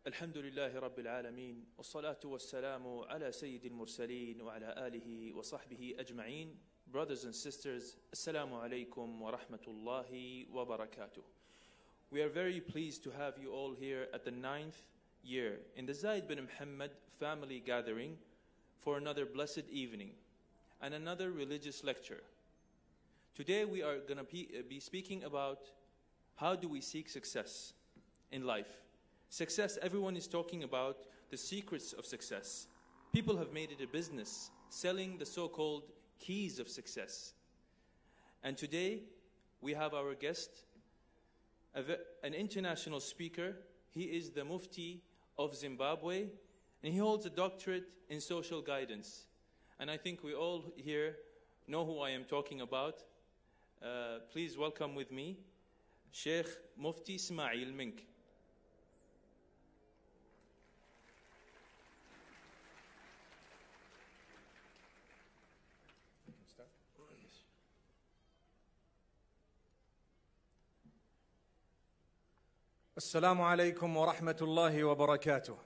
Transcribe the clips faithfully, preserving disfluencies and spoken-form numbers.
الحمد لله رب العالمين والصلاة والسلام على سيد المرسلين وعلى آله وصحبه أجمعين. Brothers and sisters, Assalamu alaikum wa rahmatullahi wa barakatuh. We are very pleased to have you all here at the ninth year in the Zaid bin Muhammad family gathering for another blessed evening and another religious lecture. Today we are going to be speaking about how do we seek success in life. Success, everyone is talking about the secrets of success. People have made it a business, selling the so-called keys of success. And today, we have our guest, an international speaker. He is the Mufti of Zimbabwe, and he holds a doctorate in social guidance. And I think we all here know who I am talking about. Uh, please welcome with me, Sheikh Mufti Ismail Mink. السلام عليكم ورحمة الله وبركاته.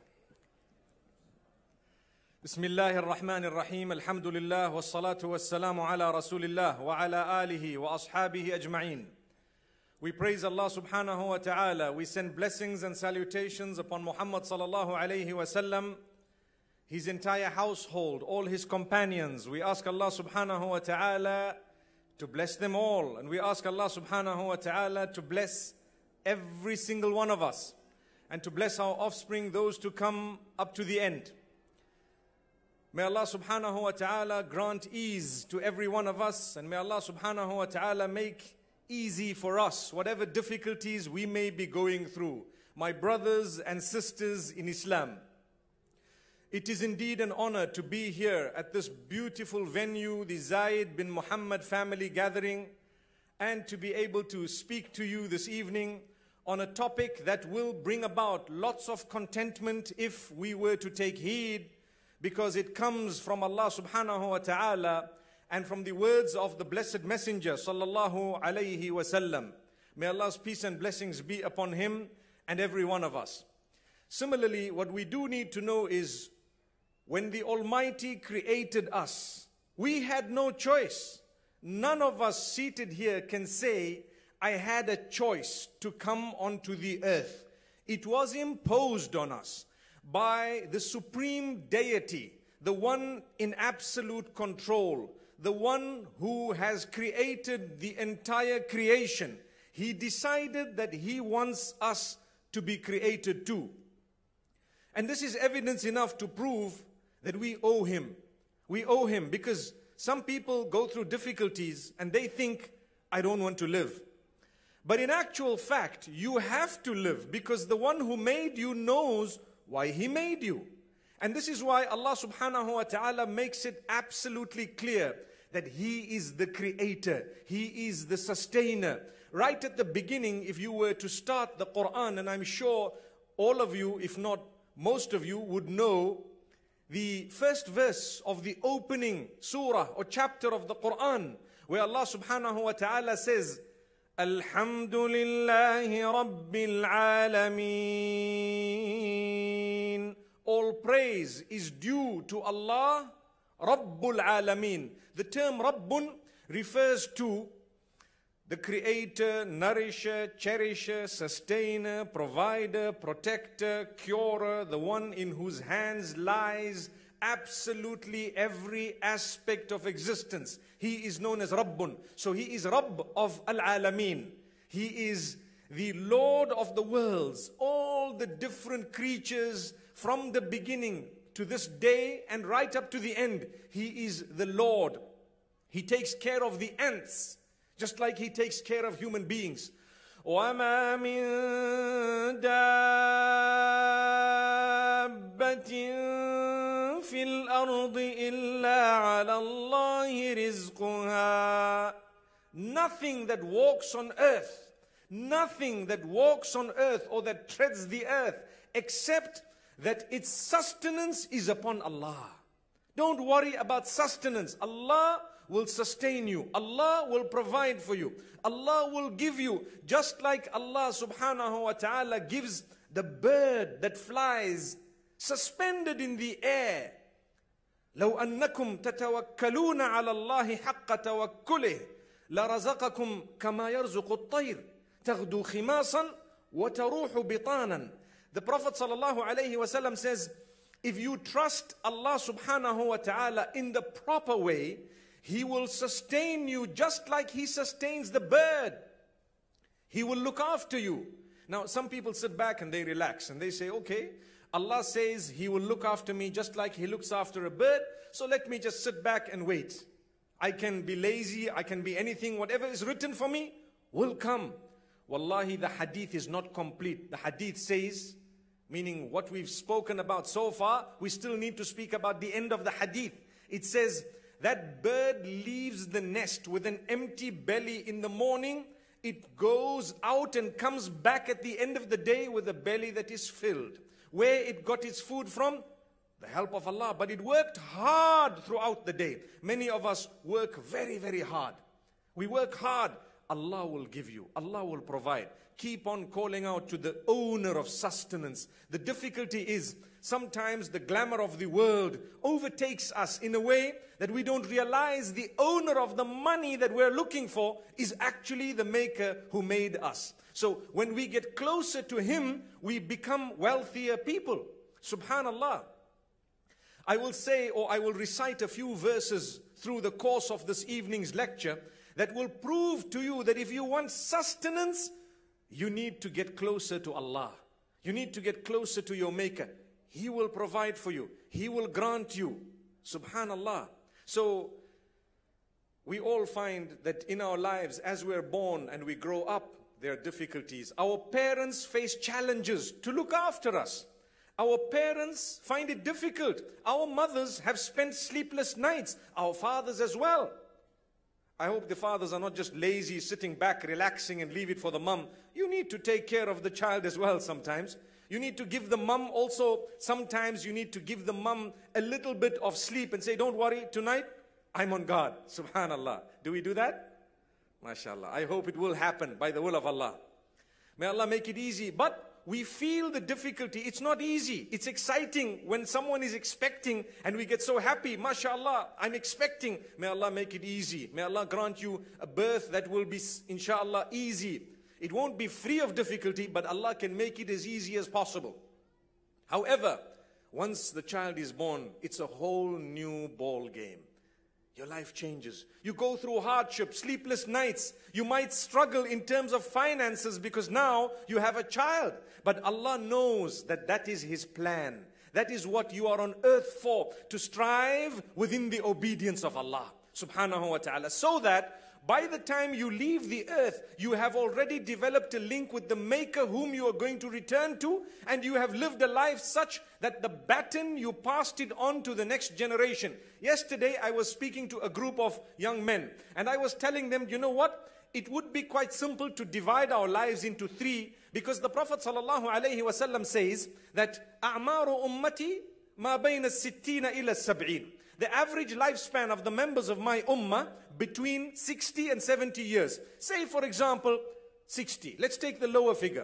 بسم الله الرحمن الرحيم. الحمد لله والصلاة والسلام على رسول الله وعلى آله وأصحابه أجمعين. We praise Allah subhanahu wa ta'ala. We send blessings and salutations upon Muhammad sallallahu alayhi wa sallam, his entire household, all his companions. We ask Allah subhanahu wa ta'ala to bless them all. And we ask Allah subhanahu wa ta'ala to bless every single one of us, and to bless our offspring, those to come up to the end. May Allah subhanahu wa ta'ala grant ease to every one of us, and may Allah subhanahu wa ta'ala make easy for us whatever difficulties we may be going through. My brothers and sisters in Islam, it is indeed an honor to be here at this beautiful venue, the Zaid bin Muhammad family gathering, and to be able to speak to you this evening on a topic that will bring about lots of contentment if we were to take heed, because it comes from Allah subhanahu wa ta'ala and from the words of the blessed messenger sallallahu alayhi wa sallam. May Allah's peace and blessings be upon him and every one of us. Similarly, what we do need to know is, when the Almighty created us, we had no choice. None of us seated here can say, I had a choice to come onto the earth. It was imposed on us by the supreme deity, the one in absolute control, the one who has created the entire creation. He decided that he wants us to be created too. And this is evidence enough to prove that we owe him. We owe him, because some people go through difficulties and they think, I don't want to live. But in actual fact, you have to live, because the one who made you knows why he made you. And this is why Allah subhanahu wa ta'ala makes it absolutely clear that he is the creator, he is the sustainer. Right at the beginning, if you were to start the Quran, and I'm sure all of you, if not most of you, would know the first verse of the opening surah or chapter of the Quran, where Allah subhanahu wa ta'ala says, Alhamdulillahi Rabbil Alameen. All praise is due to Allah, Rabbul Alameen. The term Rabbun refers to the creator, nourisher, cherisher, sustainer, provider, protector, curer, the one in whose hands lies absolutely every aspect of existence. He is known as Rabbun. So he is Rabb of Al-Alameen. He is the Lord of the worlds. All the different creatures from the beginning to this day and right up to the end, he is the Lord. He takes care of the ants, just like he takes care of human beings. وَمَا مِن دَابَّةٍ فِي الْأَرْضِ إِلَّا عَلَى اللَّهِ رِزْقُهَا. Nothing that walks on earth, nothing that walks on earth or that treads the earth, except that its sustenance is upon Allah. Don't worry about sustenance. Allah will sustain you. Allah will provide for you. Allah will give you, just like Allah subhanahu wa ta'ala gives the bird that flies suspended in the air. لو أنكم تتوكلون على الله حق توكله لرزقكم كما يرزق الطير تغدو خماصا وتروح بطانا. The Prophet sallallahu alaihi wasallam says, if you trust Allah subhanahu wa ta'ala in the proper way, He will sustain you just like He sustains the bird. He will look after you. Now, some people sit back and they relax and they say, okay, Allah says He will look after me just like He looks after a bird, so let me just sit back and wait. I can be lazy, I can be anything, whatever is written for me will come. Wallahi, the hadith is not complete. The hadith says, meaning what we've spoken about so far, we still need to speak about the end of the hadith. It says, that bird leaves the nest with an empty belly in the morning. It goes out and comes back at the end of the day with a belly that is filled. Where it got its food from? The help of Allah. But it worked hard throughout the day. Many of us work very, very hard. We work hard. Allah will give you. Allah will provide. Keep on calling out to the owner of sustenance. The difficulty is sometimes the glamour of the world overtakes us in a way that we don't realize the owner of the money that we're looking for is actually the maker who made us. So when we get closer to Him, we become wealthier people. Subhanallah. I will say, or I will recite a few verses through the course of this evening's lecture that will prove to you that if you want sustenance, you need to get closer to Allah. You need to get closer to your Maker. He will provide for you. He will grant you. Subhanallah. So, we all find that in our lives, as we're born and we grow up, there are difficulties. Our parents face challenges to look after us. Our parents find it difficult. Our mothers have spent sleepless nights. Our fathers as well. I hope the fathers are not just lazy, sitting back, relaxing and leave it for the mum. You need to take care of the child as well sometimes. You need to give the mum also, sometimes you need to give the mum a little bit of sleep and say, don't worry, tonight I'm on guard. Subhanallah. Do we do that? MashaAllah. I hope it will happen by the will of Allah. May Allah make it easy. But we feel the difficulty. It's not easy. It's exciting when someone is expecting and we get so happy. MashaAllah, I'm expecting. May Allah make it easy. May Allah grant you a birth that will be, inshaAllah, easy. It won't be free of difficulty, but Allah can make it as easy as possible. However, once the child is born, it's a whole new ball game. Your life changes. You go through hardship, sleepless nights. You might struggle in terms of finances because now you have a child. But Allah knows that that is His plan. That is what you are on earth for, to strive within the obedience of Allah subhanahu wa ta'ala. So that by the time you leave the earth, you have already developed a link with the Maker whom you are going to return to, and you have lived a life such that the baton, you passed it on to the next generation. Yesterday, I was speaking to a group of young men, and I was telling them, you know what? It would be quite simple to divide our lives into three, because the Prophet sallallahu alaihi wasallam says that أَعْمَارُ أُمَّتِي مَا بَيْنَ السِّتِّينَ إِلَى السَّبْعِينَ. The average lifespan of the members of my ummah between sixty and seventy years. Say for example, sixty. Let's take the lower figure.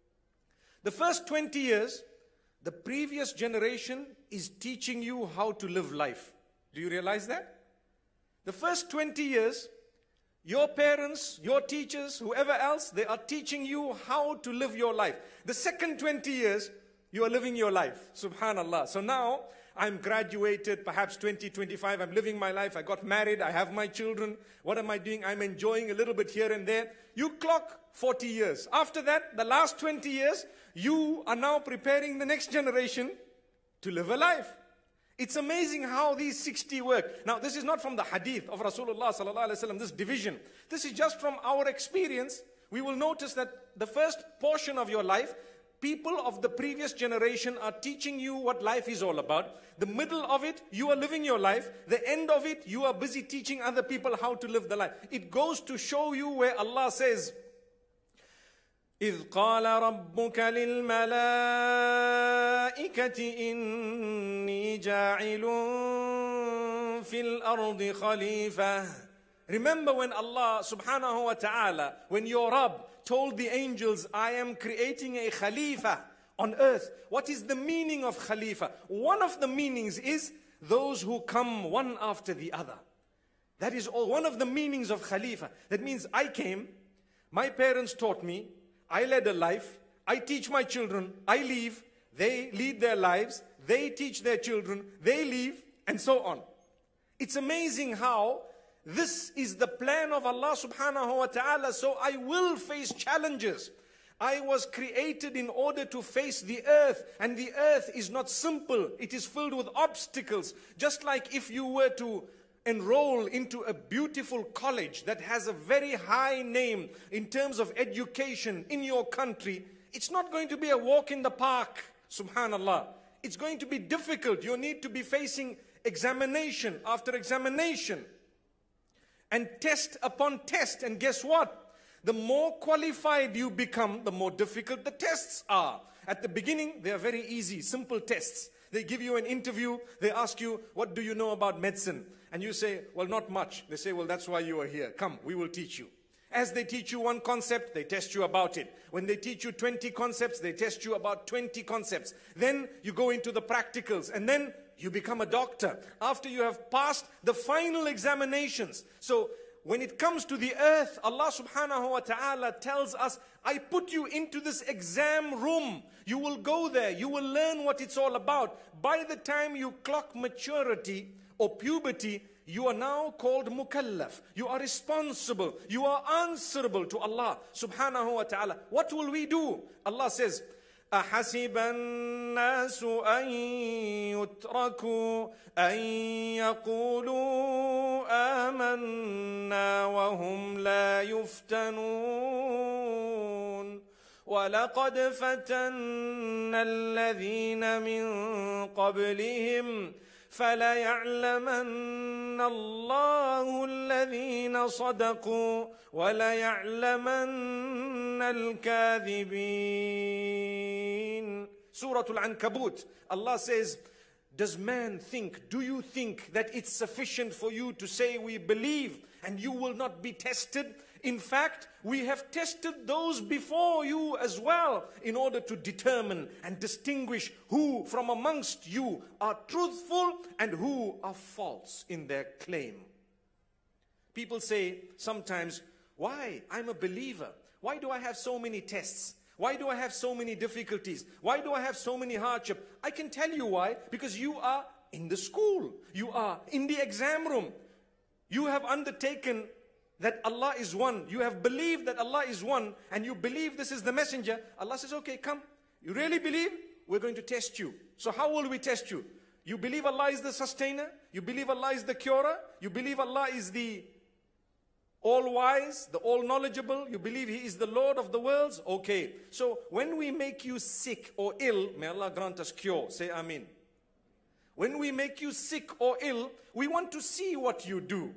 The first twenty years, the previous generation is teaching you how to live life. Do you realize that? The first twenty years, your parents, your teachers, whoever else, they are teaching you how to live your life. The second twenty years, you are living your life. Subhanallah. So now, I'm graduated, perhaps twenty, twenty-five, I'm living my life, I got married, I have my children. What am I doing? I'm enjoying a little bit here and there. You clock forty years. After that, the last twenty years, you are now preparing the next generation to live a life. It's amazing how these sixty work. Now, this is not from the hadith of Rasulullah sallallahu alaihi wasallam, this division. This is just from our experience. We will notice that the first portion of your life, people of the previous generation are teaching you what life is all about. The middle of it, you are living your life. The end of it, you are busy teaching other people how to live the life. It goes to show you where Allah says, إِذْ قَالَ رَبُّكَ لِلْمَلَائِكَةِ إِنِّي جَاعِلٌ فِي الْأَرْضِ خَلِيفَةً. Remember when Allah subhanahu wa ta'ala, when your Rabb told the angels, I am creating a Khalifa on earth. What is the meaning of Khalifa? One of the meanings is those who come one after the other. That is all, one of the meanings of Khalifa. That means I came, my parents taught me, I led a life, I teach my children, I leave, they lead their lives, they teach their children, they leave, and so on. It's amazing how this is the plan of Allah subhanahu wa ta'ala. So I will face challenges. I was created in order to face the earth, and the earth is not simple. It is filled with obstacles. Just like if you were to enroll into a beautiful college that has a very high name in terms of education in your country, it's not going to be a walk in the park, subhanallah. It's going to be difficult. You need to be facing examination after examination and test upon test. And guess what? The more qualified you become, the more difficult the tests are. At the beginning, they are very easy, simple tests. They give you an interview, they ask you, what do you know about medicine? And you say, well, not much. They say, well, that's why you are here. Come, we will teach you. As they teach you one concept, they test you about it. When they teach you twenty concepts, they test you about twenty concepts. Then you go into the practicals, and then you become a doctor after you have passed the final examinations. So when it comes to the earth, Allah subhanahu wa ta'ala tells us, I put you into this exam room. You will go there. You will learn what it's all about. By the time you clock maturity or puberty, you are now called mukallaf. You are responsible. You are answerable to Allah subhanahu wa ta'ala. What will we do? Allah says, أحسب الناس أن يتركوا أن يقولوا آمنا وهم لا يفتنون ولقد فتنا الذين من قبلهم فليعلمن الله الذين صدقوا وليعلمن الكاذبين. Surah Al-Ankabut, Allah says, does man think, do you think that it's sufficient for you to say we believe and you will not be tested? In fact, we have tested those before you as well in order to determine and distinguish who from amongst you are truthful and who are false in their claim. People say sometimes, why? I'm a believer. Why do I have so many tests? Why do I have so many difficulties? Why do I have so many hardship? I can tell you why. Because you are in the school. You are in the exam room. You have undertaken that Allah is one. You have believed that Allah is one, and you believe this is the messenger. Allah says, okay, come. You really believe? We're going to test you. So how will we test you? You believe Allah is the sustainer? You believe Allah is the curer? You believe Allah is the all-wise, the all-knowledgeable? You believe He is the Lord of the worlds? Okay. So when we make you sick or ill, may Allah grant us cure. Say Ameen. When we make you sick or ill, we want to see what you do.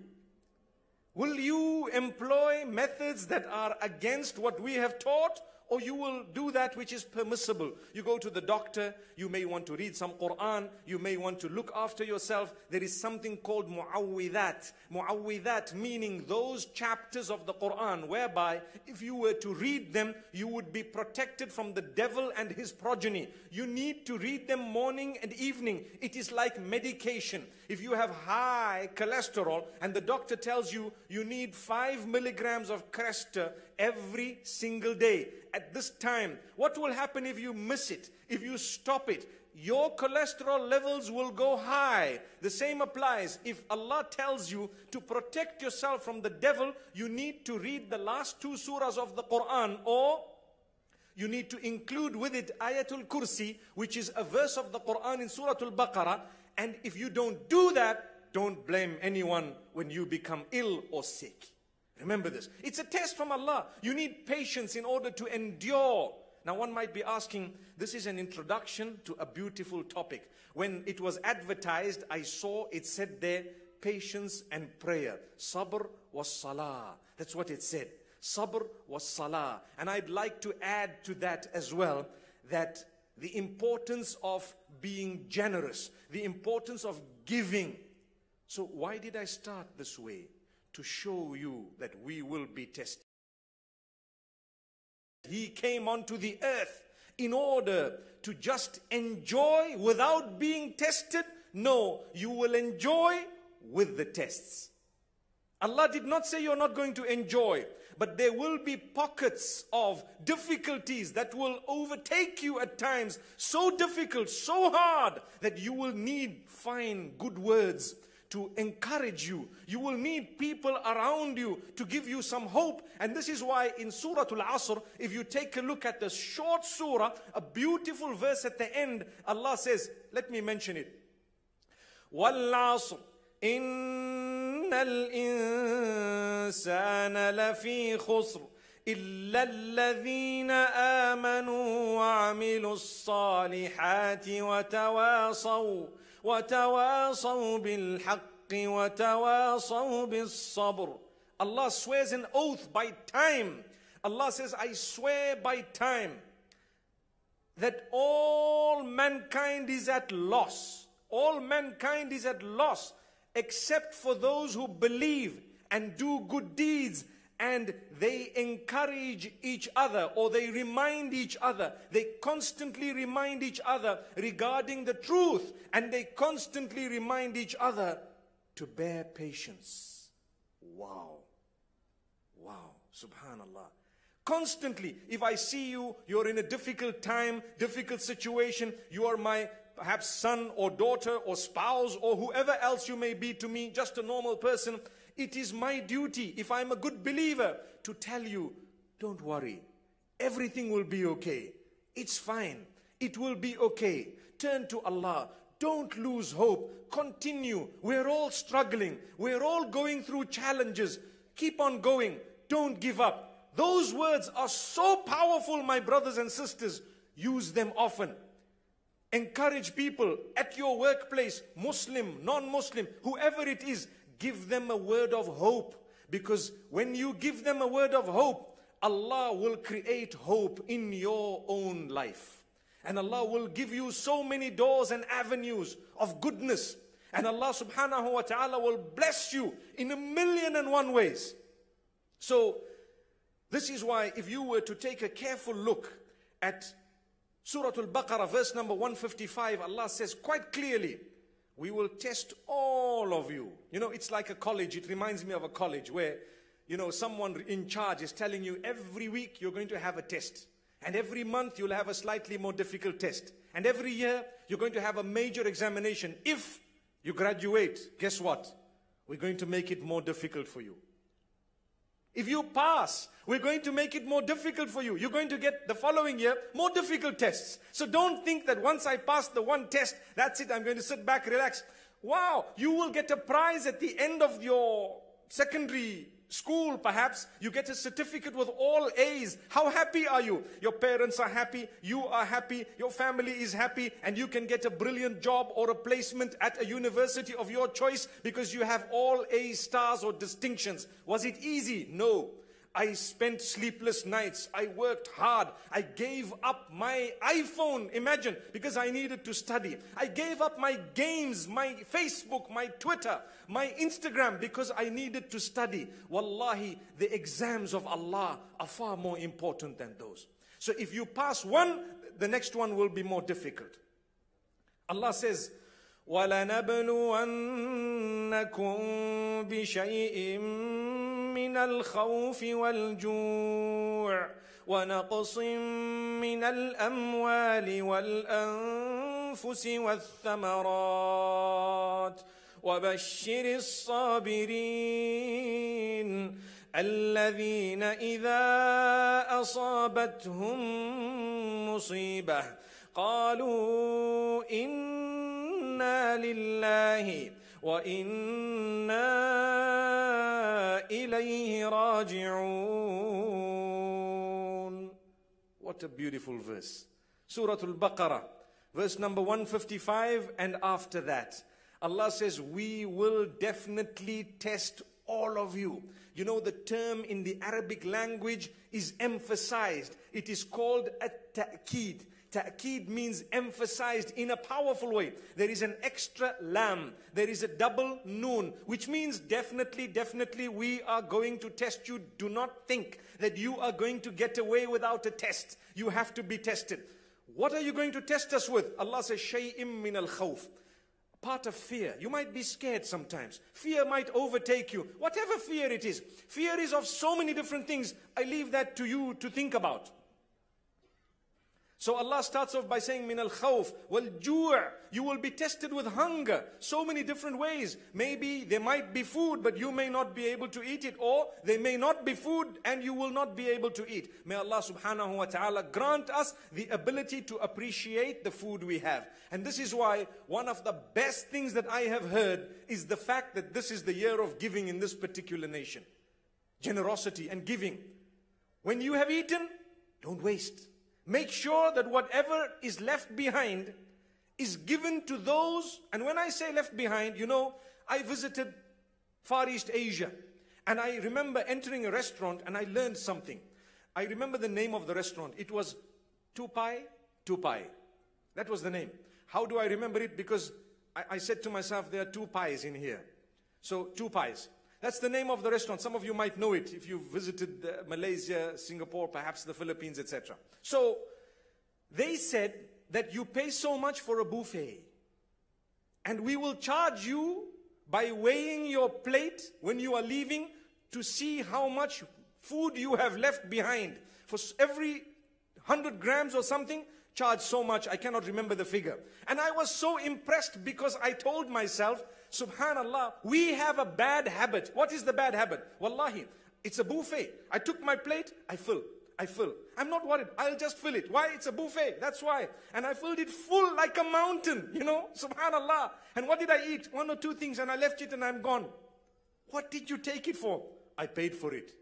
Will you employ methods that are against what we have taught? Or you will do that which is permissible. You go to the doctor, you may want to read some Quran, you may want to look after yourself. There is something called mu'awwidat. Mu'awwidat meaning those chapters of the Quran whereby if you were to read them, you would be protected from the devil and his progeny. You need to read them morning and evening. It is like medication. If you have high cholesterol and the doctor tells you you need five milligrams of Crestor every single day at this time, what will happen if you miss it? If you stop it, your cholesterol levels will go high. The same applies. If Allah tells you to protect yourself from the devil, you need to read the last two surahs of the Quran, or you need to include with it Ayatul Kursi, which is a verse of the Quran in Surah Al-Baqarah. And if you don't do that, don't blame anyone when you become ill or sick. Remember this. It's a test from Allah. You need patience in order to endure. Now one might be asking, this is an introduction to a beautiful topic. When it was advertised, I saw it said there, patience and prayer. Sabr was salah. That's what it said. Sabr was salah. And I'd like to add to that as well, that the importance of being generous, the importance of giving. So why did I start this way? To show you that we will be tested. He came onto the earth in order to just enjoy without being tested? No, you will enjoy with the tests. Allah did not say you're not going to enjoy, but there will be pockets of difficulties that will overtake you at times, so difficult, so hard, that you will need fine, good words to encourage you. You will need people around you to give you some hope. And this is why in Surah Al-Asr, if you take a look at the short surah, a beautiful verse at the end, Allah says, let me mention it. وَالْعَصْرِ إِنَّ الْإِنسَانَ لَفِي خُسْرٍ إِلَّا الَّذِينَ آمَنُوا وَعَمِلُوا الصَّالِحَاتِ وَتَوَاصَوْا وَتَوَاصَوْا بِالْحَقِّ وَتَوَاصَوْا بِالصَّبْرِ. Allah swears an oath by time. Allah says, I swear by time that all mankind is at loss. All mankind is at loss except for those who believe and do good deeds, and they encourage each other, or they remind each other. They constantly remind each other regarding the truth, and they constantly remind each other to bear patience. Wow. Wow. Subhanallah. Constantly, if I see you, you're in a difficult time, difficult situation, you are my perhaps son or daughter or spouse or whoever else you may be to me, just a normal person, it is my duty, if I'm a good believer, to tell you, don't worry, everything will be okay. It's fine. It will be okay. Turn to Allah. Don't lose hope. Continue. We're all struggling. We're all going through challenges. Keep on going. Don't give up. Those words are so powerful, my brothers and sisters. Use them often. Encourage people at your workplace, Muslim, non-Muslim, whoever it is, give them a word of hope. Because when you give them a word of hope, Allah will create hope in your own life. And Allah will give you so many doors and avenues of goodness. And Allah subhanahu wa ta'ala will bless you in a million and one ways. So, this is why if you were to take a careful look at Surah Al-Baqarah, verse number one fifty-five, Allah says quite clearly, we will test all of you. You know, it's like a college. It reminds me of a college where, you know, someone in charge is telling you every week you're going to have a test. And every month you'll have a slightly more difficult test. And every year you're going to have a major examination. If you graduate, guess what? We're going to make it more difficult for you. If you pass, we're going to make it more difficult for you. You're going to get the following year more difficult tests. So don't think that once I pass the one test, that's it, I'm going to sit back, relax. Wow, you will get a prize at the end of your secondary school, perhaps. You get a certificate with all A's. How happy are you? Your parents are happy, you are happy, your family is happy, and you can get a brilliant job or a placement at a university of your choice because you have all A stars or distinctions. Was it easy? No. I spent sleepless nights. I worked hard. I gave up my iPhone, imagine, because I needed to study. I gave up my games, my Facebook, my Twitter, my Instagram, because I needed to study. Wallahi, the exams of Allah are far more important than those. So if you pass one, the next one will be more difficult. Allah says, وَلَنَبْلُوَنَّكُمْ بِشَيْءٍ مِّنَ الْخَوْفِ وَالْجُوعِ وَنَقْصٍ مِّنَ الْأَمْوَالِ وَالْأَنفُسِ وَالثَّمَرَاتِ وَبَشِّرِ الصَّابِرِينَ الَّذِينَ إِذَا أَصَابَتْهُم مُّصِيبَةٌ قَالُوا إِنَّا لِلَّهِ وَإِنَّا إِلَيْهِ رَاجِعُونَ. What a beautiful verse. Surah Al-Baqarah, verse number one fifty-five, and after that, Allah says, we will definitely test all of you. You know, the term in the Arabic language is emphasized. It is called at-ta'keed. Ta'keed means emphasized in a powerful way. There is an extra lam. There is a double noon, which means definitely, definitely we are going to test you. Do not think that you are going to get away without a test. You have to be tested. What are you going to test us with? Allah says, shay'im min al-khawf. Part of fear. You might be scared sometimes. Fear might overtake you. Whatever fear it is. Fear is of so many different things. I leave that to you to think about. So Allah starts off by saying, min al-khawf wal-ju'. You will be tested with hunger. So many different ways. Maybe there might be food, but you may not be able to eat it. Or there may not be food and you will not be able to eat. May Allah subhanahu wa ta'ala grant us the ability to appreciate the food we have. And this is why one of the best things that I have heard is the fact that this is the year of giving in this particular nation. Generosity and giving. When you have eaten, don't waste. Make sure that whatever is left behind is given to those. And when I say left behind, you know, I visited Far East Asia. And I remember entering a restaurant and I learned something. I remember the name of the restaurant. It was Tupai, Tupai. That was the name. How do I remember it? Because I, I said to myself, there are two pies in here. So, two pies. That's the name of the restaurant. Some of you might know it if you've visited uh, Malaysia, Singapore, perhaps the Philippines, et cetera. So, they said that you pay so much for a buffet. And we will charge you by weighing your plate when you are leaving to see how much food you have left behind. For every one hundred grams or something, charge so much. I cannot remember the figure. And I was so impressed because I told myself, Subhanallah, we have a bad habit. What is the bad habit? Wallahi, it's a buffet. I took my plate, I fill, I fill. I'm not worried, I'll just fill it. Why? It's a buffet, that's why. And I filled it full like a mountain, you know, Subhanallah. And what did I eat? One or two things and I left it and I'm gone. What did you take it for? I paid for it.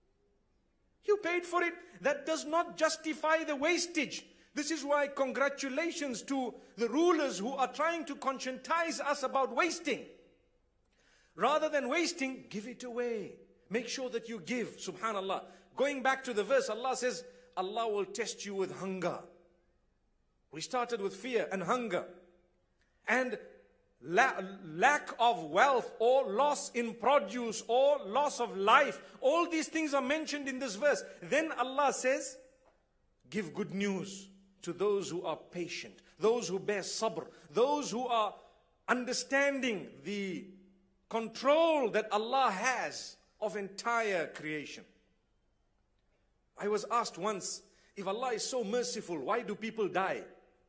You paid for it. That does not justify the wastage. This is why congratulations to the rulers who are trying to conscientize us about wasting. Rather than wasting, give it away. Make sure that you give, subhanallah. Going back to the verse, Allah says, Allah will test you with hunger. We started with fear and hunger. And la lack of wealth or loss in produce or loss of life. All these things are mentioned in this verse. Then Allah says, give good news to those who are patient, those who bear sabr, those who are understanding the control that Allah has of entire creation. I was asked once, if Allah is so merciful, why do people die?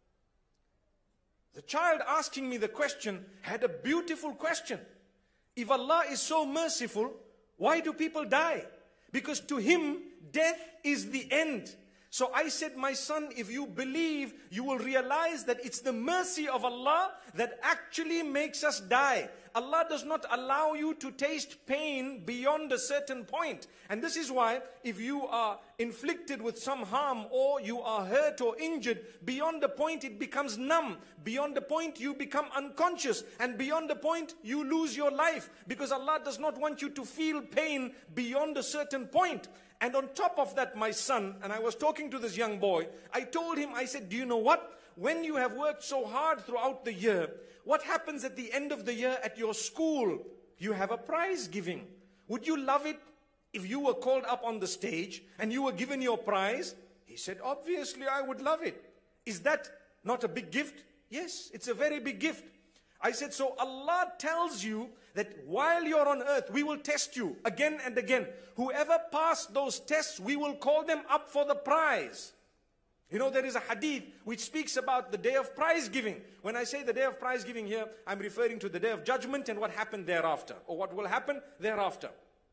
The child asking me the question had a beautiful question. If Allah is so merciful, why do people die? Because to Him, death is the end. So I said, my son, if you believe, you will realize that it's the mercy of Allah that actually makes us die. Allah does not allow you to taste pain beyond a certain point. And this is why if you are inflicted with some harm or you are hurt or injured, beyond the point it becomes numb. Beyond the point you become unconscious. And beyond the point you lose your life. Because Allah does not want you to feel pain beyond a certain point. And on top of that, my son, and I was talking to this young boy, I told him, I said, do you know what? When you have worked so hard throughout the year, what happens at the end of the year at your school? You have a prize giving. Would you love it if you were called up on the stage and you were given your prize? He said, obviously I would love it. Is that not a big gift? Yes, it's a very big gift. I said, so Allah tells you that while you're on earth, we will test you again and again. Whoever passed those tests, we will call them up for the prize. You know, there is a hadith which speaks about the day of prize giving. When I say the day of prize giving here, I'm referring to the day of judgment and what happened thereafter, or what will happen thereafter.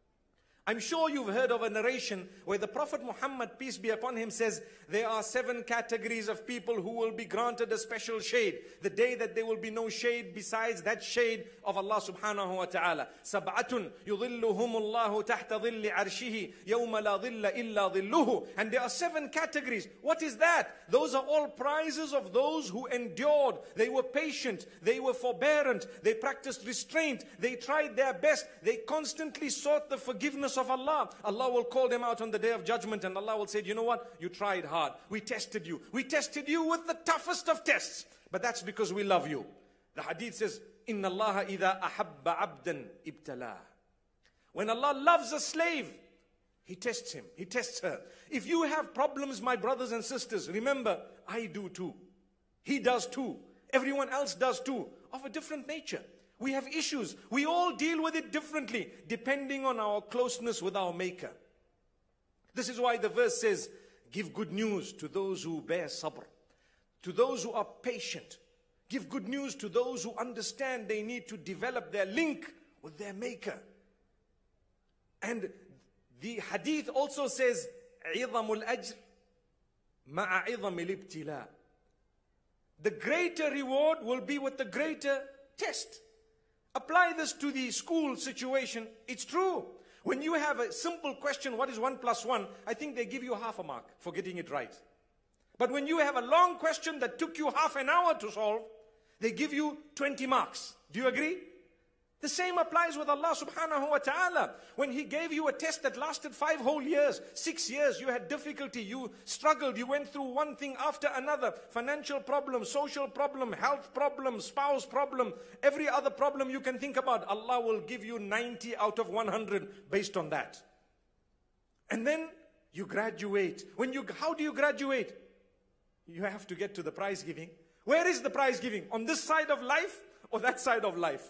I'm sure you've heard of a narration where the Prophet Muhammad, peace be upon him, says there are seven categories of people who will be granted a special shade. The day that there will be no shade besides that shade of Allah subhanahu wa ta'ala. Sab'atun yudhilluhumullahu tahta dhilli arshihi yawma la dhilla illa dhilluhu. And there are seven categories. What is that? Those are all prizes of those who endured. They were patient. They were forbearant. They practiced restraint. They tried their best. They constantly sought the forgiveness of Allah. Allah will call them out on the day of judgment and Allah will say, you know what? You tried hard. We tested you. We tested you with the toughest of tests. But that's because we love you. The hadith says, Inna Allah idha ahabba abdan ibtalah. When Allah loves a slave, He tests him. He tests her. If you have problems, my brothers and sisters, remember, I do too. He does too. Everyone else does too, of a different nature. We have issues. We all deal with it differently, depending on our closeness with our Maker. This is why the verse says, give good news to those who bear sabr, to those who are patient. Give good news to those who understand they need to develop their link with their Maker. And the hadith also says, عِظَمُ الْأَجْرِ مَعَ عِظَمِ الْإِبْتِلَاءِ. The greater reward will be with the greater test. Apply this to the school situation. It's true. When you have a simple question, what is one plus one? I think they give you half a mark for getting it right. But when you have a long question that took you half an hour to solve, they give you twenty marks. Do you agree? The same applies with Allah subhanahu wa ta'ala. When He gave you a test that lasted five whole years, six years, you had difficulty, you struggled, you went through one thing after another, financial problem, social problem, health problem, spouse problem, every other problem you can think about, Allah will give you ninety out of one hundred based on that. And then you graduate. When you, how do you graduate? You have to get to the prize giving. Where is the prize giving? On this side of life or that side of life?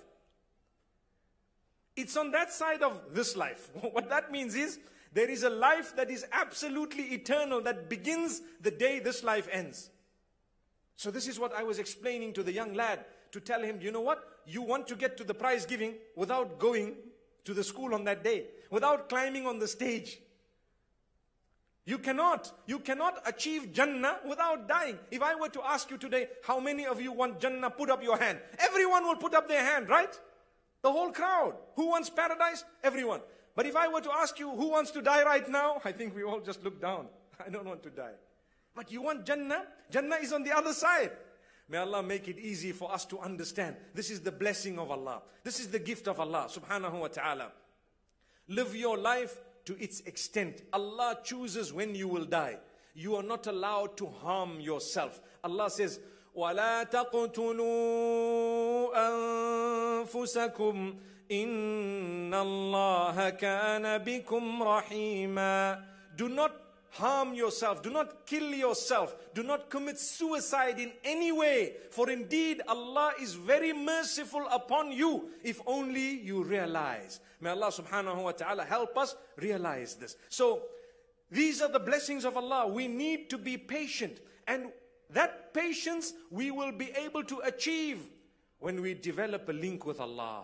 It's on that side of this life. What that means is, there is a life that is absolutely eternal, that begins the day this life ends. So this is what I was explaining to the young lad, to tell him, you know what? You want to get to the prize giving without going to the school on that day, without climbing on the stage. You cannot. You cannot achieve Jannah without dying. If I were to ask you today, how many of you want Jannah? Put up your hand. Everyone will put up their hand, right? The whole crowd. Who wants paradise? Everyone. But if I were to ask you, who wants to die right now? I think we all just look down. I don't want to die. But you want Jannah? Jannah is on the other side. May Allah make it easy for us to understand. This is the blessing of Allah. This is the gift of Allah subhanahu wa ta'ala. Live your life to its extent. Allah chooses when you will die. You are not allowed to harm yourself. Allah says, وَلَا تَقْتُلُوا أَنفُسَكُمْ إِنَّ اللَّهَ كَانَ بِكُمْ رَحِيمًا. Do not harm yourself. Do not kill yourself. Do not commit suicide in any way. For indeed, Allah is very merciful upon you, if only you realize. May Allah subhanahu wa ta'ala help us realize this. So, these are the blessings of Allah. We need to be patient. And that patience we will be able to achieve when we develop a link with Allah.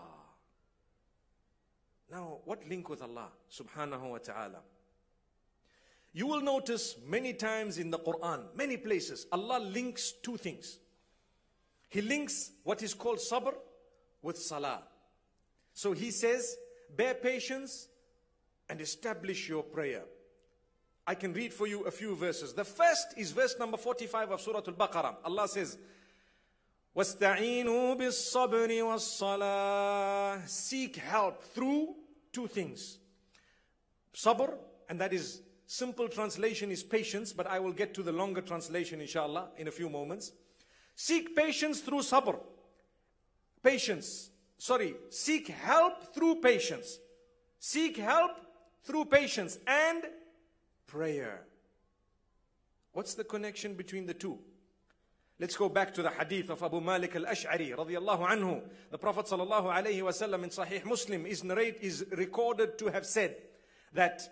Now, what link with Allah subhanahu wa ta'ala? You will notice many times in the Quran, many places, Allah links two things. He links what is called sabr with salah. So He says, bear patience and establish your prayer. I can read for you a few verses. The first is verse number forty-five of Surah Al-Baqarah. Allah says, وَاسْتَعِينُوا بِالصَّبْرِ وَالصَّلَاةِ. Seek help through two things. Sabr, and that is, simple translation is patience, but I will get to the longer translation inshallah in a few moments. Seek patience through sabr. Patience. Sorry, seek help through patience. Seek help through patience and prayer. What's the connection between the two? Let's go back to the hadith of Abu Malik al-Ash'ari radiyallahu anhu. The Prophet sallallahu alayhi wa sallam in Sahih Muslim is, narrate, is recorded to have said that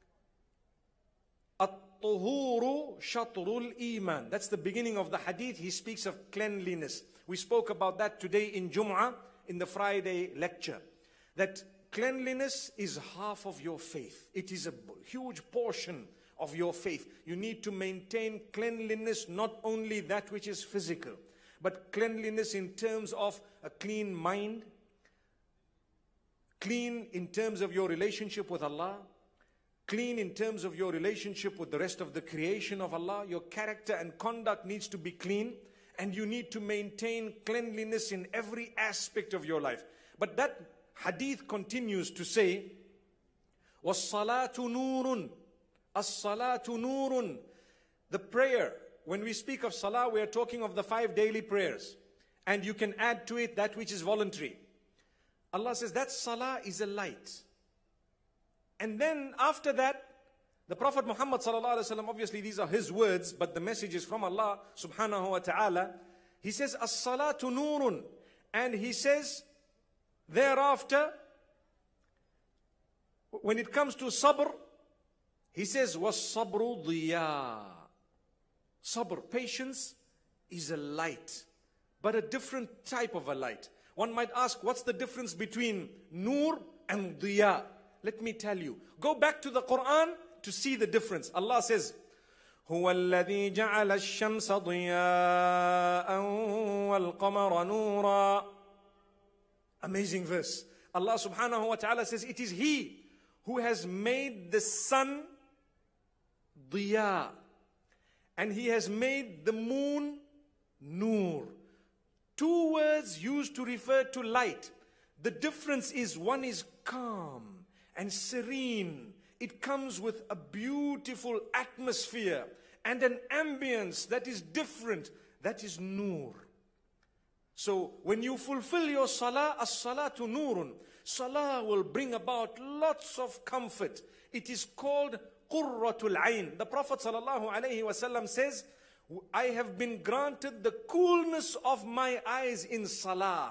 At-tuhuru shatrul iman. That's the beginning of the hadith. He speaks of cleanliness. We spoke about that today in Jum'ah, in the Friday lecture. That cleanliness is half of your faith. It is a huge portion of your faith. You need to maintain cleanliness, not only that which is physical, but cleanliness in terms of a clean mind, clean in terms of your relationship with Allah, clean in terms of your relationship with the rest of the creation of Allah. Your character and conduct needs to be clean, and you need to maintain cleanliness in every aspect of your life. But that hadith continues to say, وَالصَّلَاةُ نُورٌ. As-salatu nurun. The prayer, when we speak of salah, we are talking of the five daily prayers. And you can add to it that which is voluntary. Allah says that salah is a light. And then after that, The Prophet Muhammad sallallahu alaihi wasallam, obviously these are his words, but the message is from Allah subhanahu wa ta'ala. He says, as-salatu nurun. And he says, thereafter, when it comes to sabr, he says, was-sabru diya. Sabr, patience, is a light, but a different type of a light. One might ask, what's the difference between nur and diya? Let me tell you. Go back to the Quran to see the difference. Allah says, هو الذي جعل الشمس ضياء والقمر نورا. Amazing verse. Allah subhanahu wa ta'ala says, it is He who has made the sun diya, and He has made the moon nur. Two words used to refer to light. The difference is one is calm and serene. It comes with a beautiful atmosphere and an ambience that is different. That is nur. So when you fulfill your salah, as-salatu nurun, salah will bring about lots of comfort. It is called qurratul ayn. The Prophet sallallahu alaihi wasallam says, I have been granted the coolness of my eyes in salah.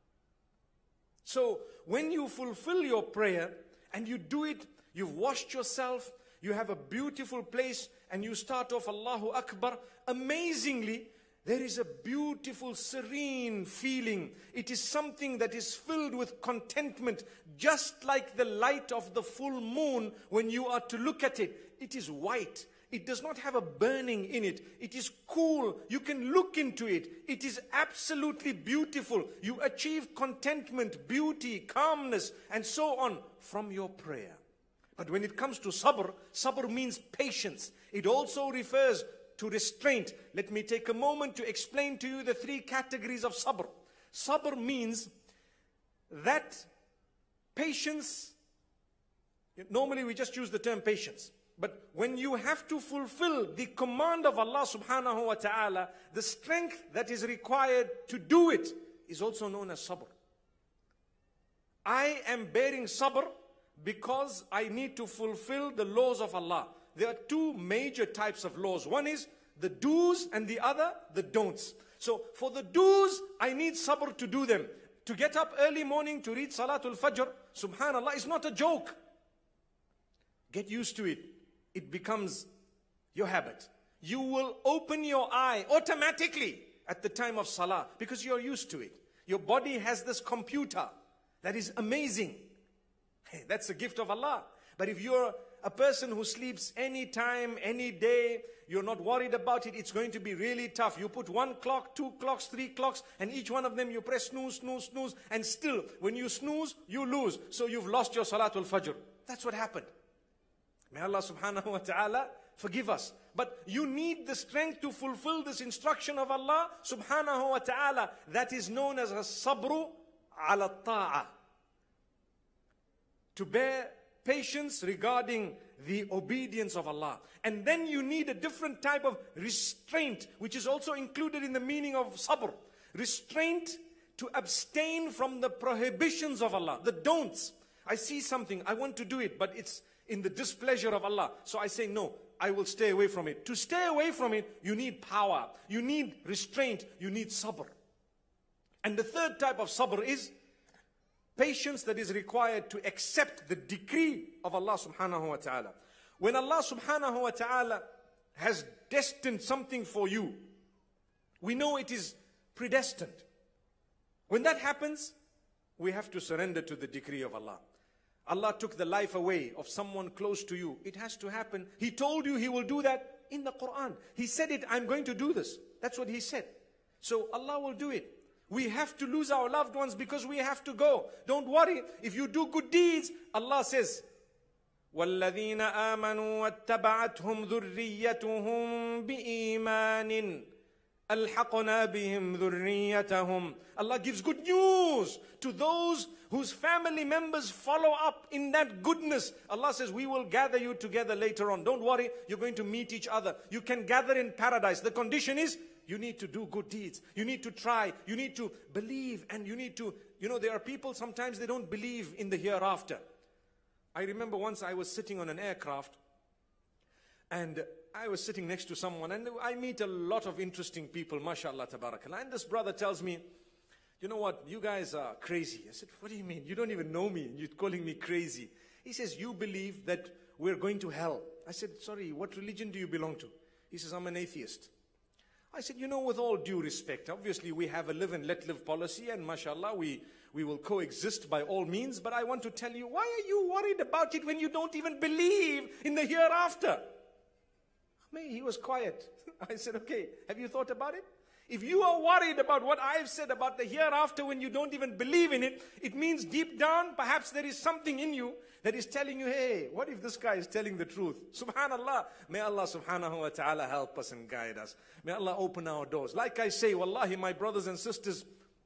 So when you fulfill your prayer and you do it, you've washed yourself, you have a beautiful place, and you start off Allahu Akbar, amazingly, there is a beautiful, serene feeling. It is something that is filled with contentment, just like the light of the full moon when you are to look at it. It is white. It does not have a burning in it. It is cool. You can look into it. It is absolutely beautiful. You achieve contentment, beauty, calmness, and so on from your prayer. But when it comes to sabr, sabr means patience. It also refers to restraint. Let me take a moment to explain to you the three categories of sabr. Sabr means that patience, normally we just use the term patience. But when you have to fulfill the command of Allah subhanahu wa ta'ala, the strength that is required to do it is also known as sabr. I am bearing sabr because I need to fulfill the laws of Allah. There are two major types of laws. One is the do's and the other, the don'ts. So for the do's, I need sabr to do them. To get up early morning to read Salatul Fajr, subhanallah, is not a joke. Get used to it. It becomes your habit. You will open your eye automatically at the time of salah because you're used to it. Your body has this computer that is amazing. Hey, that's a gift of Allah. But if you're a person who sleeps any time, any day, you're not worried about it, it's going to be really tough. You put one clock, two clocks, three clocks, and each one of them you press snooze, snooze, snooze, and still, when you snooze, you lose. So you've lost your Salatul Fajr. That's what happened. May Allah subhanahu wa ta'ala forgive us. But you need the strength to fulfill this instruction of Allah subhanahu wa ta'ala. That is known as a sabru ala ta'a. To bear patience regarding the obedience of Allah. And then you need a different type of restraint, which is also included in the meaning of sabr. Restraint to abstain from the prohibitions of Allah, the don'ts. I see something, I want to do it, but it's in the displeasure of Allah. So I say, no, I will stay away from it. To stay away from it, you need power. You need restraint. You need sabr. And the third type of sabr is patience that is required to accept the decree of Allah subhanahu wa ta'ala. When Allah subhanahu wa ta'ala has destined something for you, we know it is predestined. When that happens, we have to surrender to the decree of Allah. Allah took the life away of someone close to you. It has to happen. He told you He will do that in the Quran. He said it, I'm going to do this. That's what He said. So Allah will do it. We have to lose our loved ones because we have to go. Don't worry. If you do good deeds, Allah says, وَالَّذِينَ آمَنُوا وَاتَّبَعَتْهُمْ ذُرِّيَّتُهُمْ بِإِيمَانٍ أَلْحَقْنَا بِهِمْ ذُرِّيَّتَهُمْ. Allah gives good news to those whose family members follow up in that goodness. Allah says, we will gather you together later on. Don't worry, you're going to meet each other. You can gather in paradise. The condition is, you need to do good deeds. You need to try. You need to believe. And you need to, you know, there are people, sometimes they don't believe in the hereafter. I remember once I was sitting on an aircraft And I was sitting next to someone, and I meet a lot of interesting people, mashallah, tabarakallah. And this brother tells me, you know what, you guys are crazy. I said, what do you mean? You don't even know me, and you're calling me crazy. He says, you believe that we're going to hell. I said, sorry, what religion do you belong to? He says, I'm an atheist. I said, you know, with all due respect, obviously we have a live and let live policy, and mashallah, we, we will coexist by all means, but I want to tell you, why are you worried about it when you don't even believe in the hereafter? I mean, he was quiet. I said, okay, have you thought about it? If you are worried about what I've said about the hereafter when you don't even believe in it, it means deep down, perhaps there is something in you that is telling you, hey, what if this guy is telling the truth? Subhanallah. May Allah subhanahu wa ta'ala help us and guide us. May Allah open our doors. Like I say, wallahi, my brothers and sisters,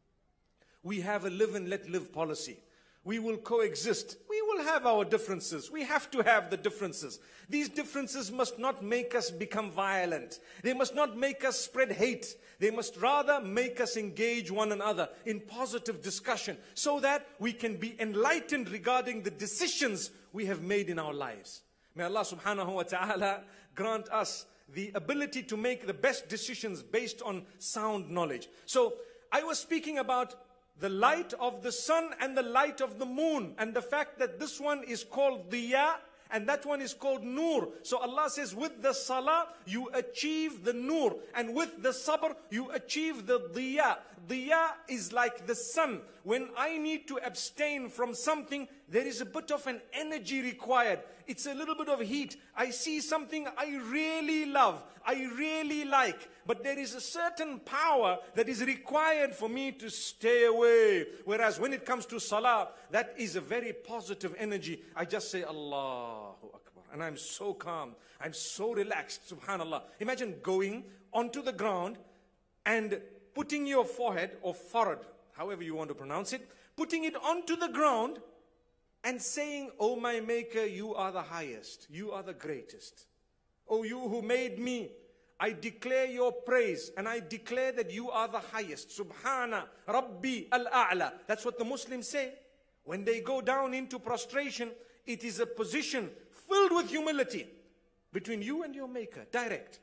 we have a live and let live policy. We will coexist. We will have our differences. We have to have the differences. These differences must not make us become violent. They must not make us spread hate. They must rather make us engage one another in positive discussion so that we can be enlightened regarding the decisions we have made in our lives. May Allah subhanahu wa ta'ala grant us the ability to make the best decisions based on sound knowledge. So I was speaking about the light of the sun and the light of the moon, and the fact that this one is called diya and that one is called nur. So Allah says, with the salah you achieve the nur, and with the sabr you achieve the diya. Diya is like the sun. When I need to abstain from something, there is a bit of an energy required. It's a little bit of heat. I see something I really love, I really like, but there is a certain power that is required for me to stay away. Whereas when it comes to salah, that is a very positive energy. I just say Allahu Akbar, and I'm so calm, I'm so relaxed, subhanallah. Imagine going onto the ground and putting your forehead or forehead, however you want to pronounce it, putting it onto the ground and saying, oh my maker, you are the highest, you are the greatest. Oh, you who made me, I declare your praise, and I declare that you are the highest. Subhana Rabbi al-A'la. That's what the Muslims say. When they go down into prostration, it is a position filled with humility between you and your maker, direct.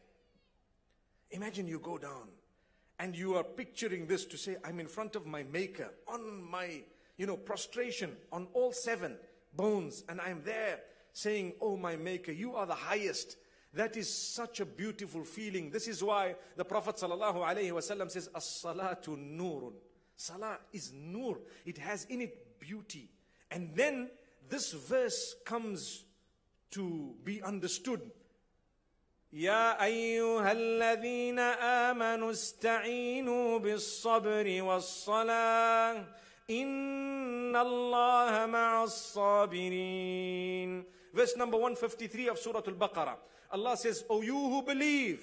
Imagine you go down and you are picturing this to say, I'm in front of my maker on my, you know, prostration on all seven bones, and I'm there saying, oh my maker, you are the highest. That is such a beautiful feeling. This is why the Prophet sallallahu alaihi wasallam says, as-salatu nurun. Salah is nur. It has in it beauty. And then this verse comes to be understood. يا أيها الذين آمنوا استعينوا بالصبر والصلاة إن الله مع الصابرين. Verse number one fifty-three of Surah Al-Baqarah. Allah says, O you who believe,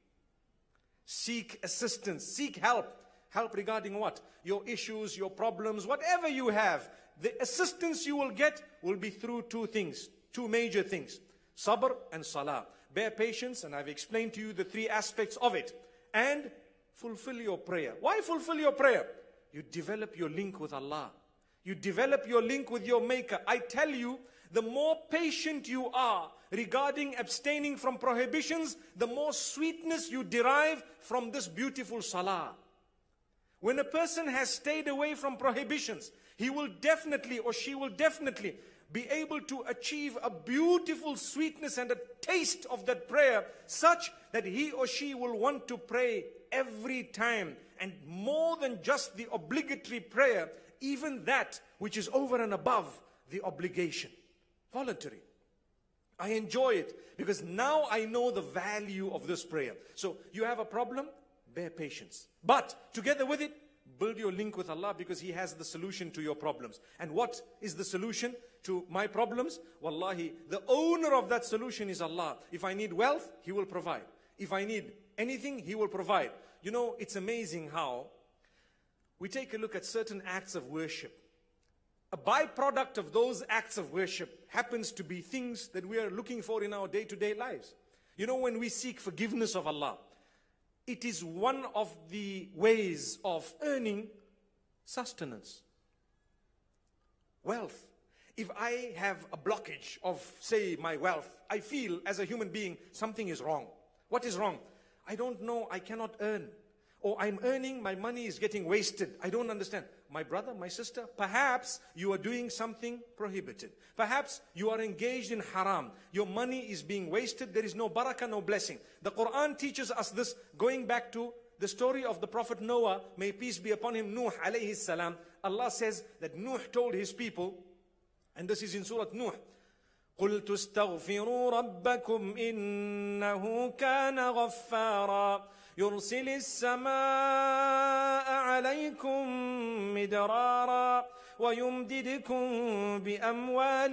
seek assistance, seek help. Help regarding what? Your issues, your problems, whatever you have. The assistance you will get will be through two things, two major things. Sabr and salah. Bear patience, and I've explained to you the three aspects of it. And fulfill your prayer. Why fulfill your prayer? You develop your link with Allah. You develop your link with your maker. I tell you, the more patient you are regarding abstaining from prohibitions, the more sweetness you derive from this beautiful salah. When a person has stayed away from prohibitions, he will definitely, or she will definitely, be able to achieve a beautiful sweetness and a taste of that prayer, such that he or she will want to pray every time. And more than just the obligatory prayer, even that which is over and above the obligation. Voluntary. I enjoy it because now I know the value of this prayer. So you have a problem, bear patience. But together with it, build your link with Allah, because He has the solution to your problems. And what is the solution to my problems? Wallahi, the owner of that solution is Allah. If I need wealth, He will provide. If I need anything, He will provide. You know, it's amazing how we take a look at certain acts of worship. A byproduct of those acts of worship happens to be things that we are looking for in our day-to-day lives. You know, when we seek forgiveness of Allah, it is one of the ways of earning sustenance, wealth. If I have a blockage of, say, my wealth, I feel as a human being, something is wrong. What is wrong? I don't know, I cannot earn. Or I'm earning, my money is getting wasted. I don't understand. My brother, my sister, perhaps you are doing something prohibited. Perhaps you are engaged in haram. Your money is being wasted. There is no barakah, no blessing. The Quran teaches us this, going back to the story of the Prophet Noah, may peace be upon him, Nuh alayhi salam. Allah says that Nuh told his people, and this is in Surah Nuh, قُلْ تُسْتَغْفِرُوا رَبَّكُمْ إِنَّهُ كَانَ غَفَّارًا يُرْسِلِ السَّمَاءَ عَلَيْكُمْ مِدْرَارًا وَيُمْدِدْكُمْ بِأَمْوَالٍ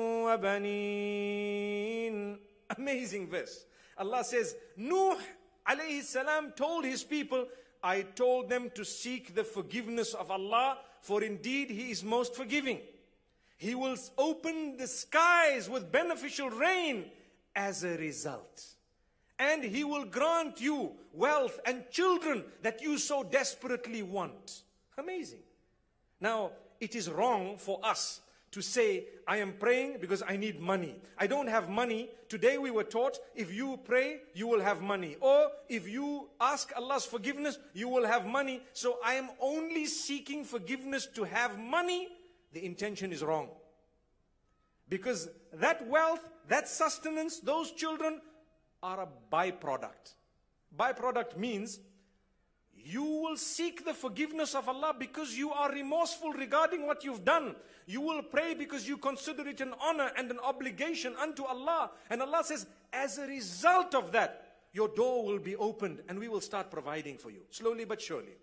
وَبَنِينَ. Amazing verse. Allah says, Nuh alayhi salam told his people, I told them to seek the forgiveness of Allah, for indeed He is most forgiving. He will open the skies with beneficial rain as a result. And He will grant you wealth and children that you so desperately want. Amazing. Now, it is wrong for us to say, I am praying because I need money. I don't have money. Today we were taught, if you pray, you will have money. Or if you ask Allah's forgiveness, you will have money. So I am only seeking forgiveness to have money. The intention is wrong. Because that wealth, that sustenance, those children are a byproduct. Byproduct means you will seek the forgiveness of Allah because you are remorseful regarding what you've done. You will pray because you consider it an honor and an obligation unto Allah. And Allah says, as a result of that, your door will be opened and we will start providing for you. Slowly but surely.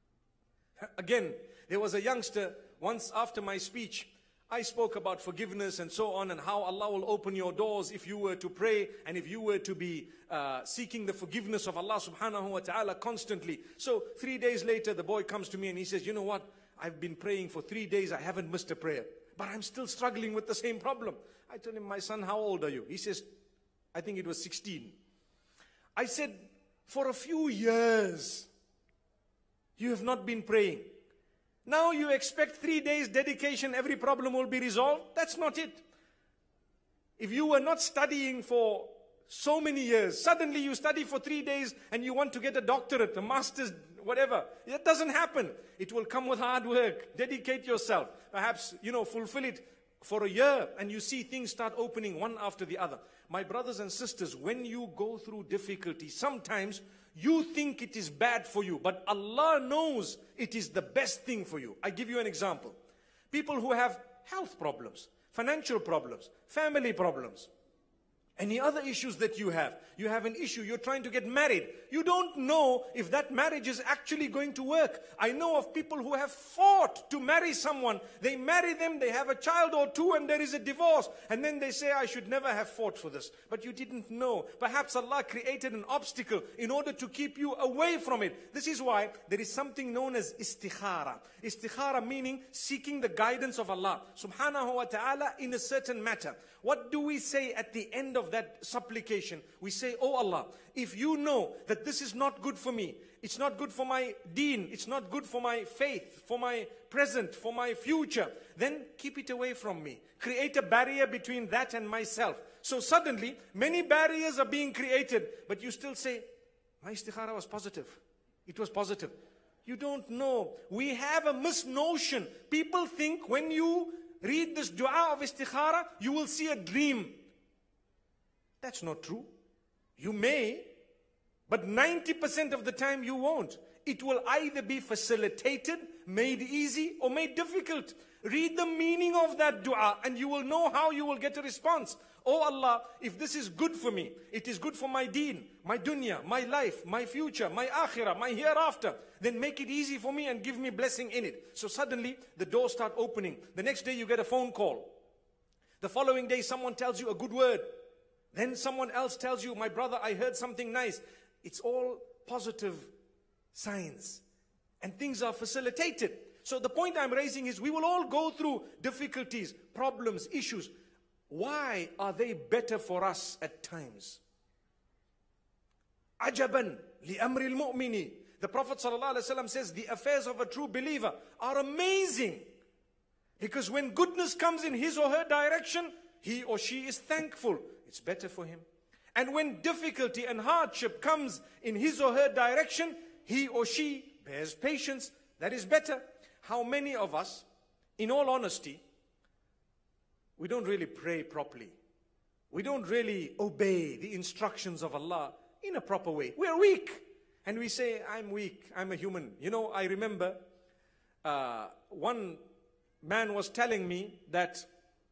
Again, there was a youngster, once after my speech, I spoke about forgiveness and so on, and how Allah will open your doors if you were to pray and if you were to be uh, seeking the forgiveness of Allah subhanahu wa ta'ala constantly. So three days later, the boy comes to me and he says, you know what? I've been praying for three days. I haven't missed a prayer, but I'm still struggling with the same problem. I told him, my son, how old are you? He says, I think it was sixteen. I said, for a few years, you have not been praying. Now you expect three days dedication, every problem will be resolved? That's not it. If you were not studying for so many years, suddenly you study for three days and you want to get a doctorate, a master's, whatever. That doesn't happen. It will come with hard work. Dedicate yourself. Perhaps, you know, fulfill it for a year and you see things start opening one after the other. My brothers and sisters, when you go through difficulty, sometimes you think it is bad for you, but Allah knows it is the best thing for you. I give you an example. People who have health problems, financial problems, family problems, any other issues that you have. You have an issue, you're trying to get married. You don't know if that marriage is actually going to work. I know of people who have fought to marry someone. They marry them, they have a child or two, and there is a divorce. And then they say, I should never have fought for this. But you didn't know. Perhaps Allah created an obstacle in order to keep you away from it. This is why there is something known as istikhara. Istikhara meaning seeking the guidance of Allah subhanahu wa ta'ala in a certain matter. What do we say at the end of that supplication? We say, oh Allah, if you know that this is not good for me, it's not good for my deen, it's not good for my faith, for my present, for my future, then keep it away from me. Create a barrier between that and myself. So suddenly, many barriers are being created, but you still say, my istikhara was positive. It was positive. You don't know. We have a misnotion. People think when you read this dua of istikhara, you will see a dream. That's not true. You may, but ninety percent of the time you won't. It will either be facilitated, made easy, or made difficult. Read the meaning of that dua and you will know how you will get a response. Oh Allah, if this is good for me, it is good for my deen, my dunya, my life, my future, my akhirah, my hereafter, then make it easy for me and give me blessing in it. So suddenly the doors start opening. The next day you get a phone call. The following day someone tells you a good word. Then someone else tells you, my brother, I heard something nice. It's all positive signs. And things are facilitated. So the point I'm raising is we will all go through difficulties, problems, issues. Why are they better for us at times? Ajaban li amri al-mu'mini. The Prophet ﷺ says the affairs of a true believer are amazing. Because when goodness comes in his or her direction, he or she is thankful. It's better for him. And when difficulty and hardship comes in his or her direction, he or she bears patience. That is better. How many of us, in all honesty, we don't really pray properly. We don't really obey the instructions of Allah in a proper way. We're weak. And we say, I'm weak, I'm a human. You know, I remember uh, one man was telling me that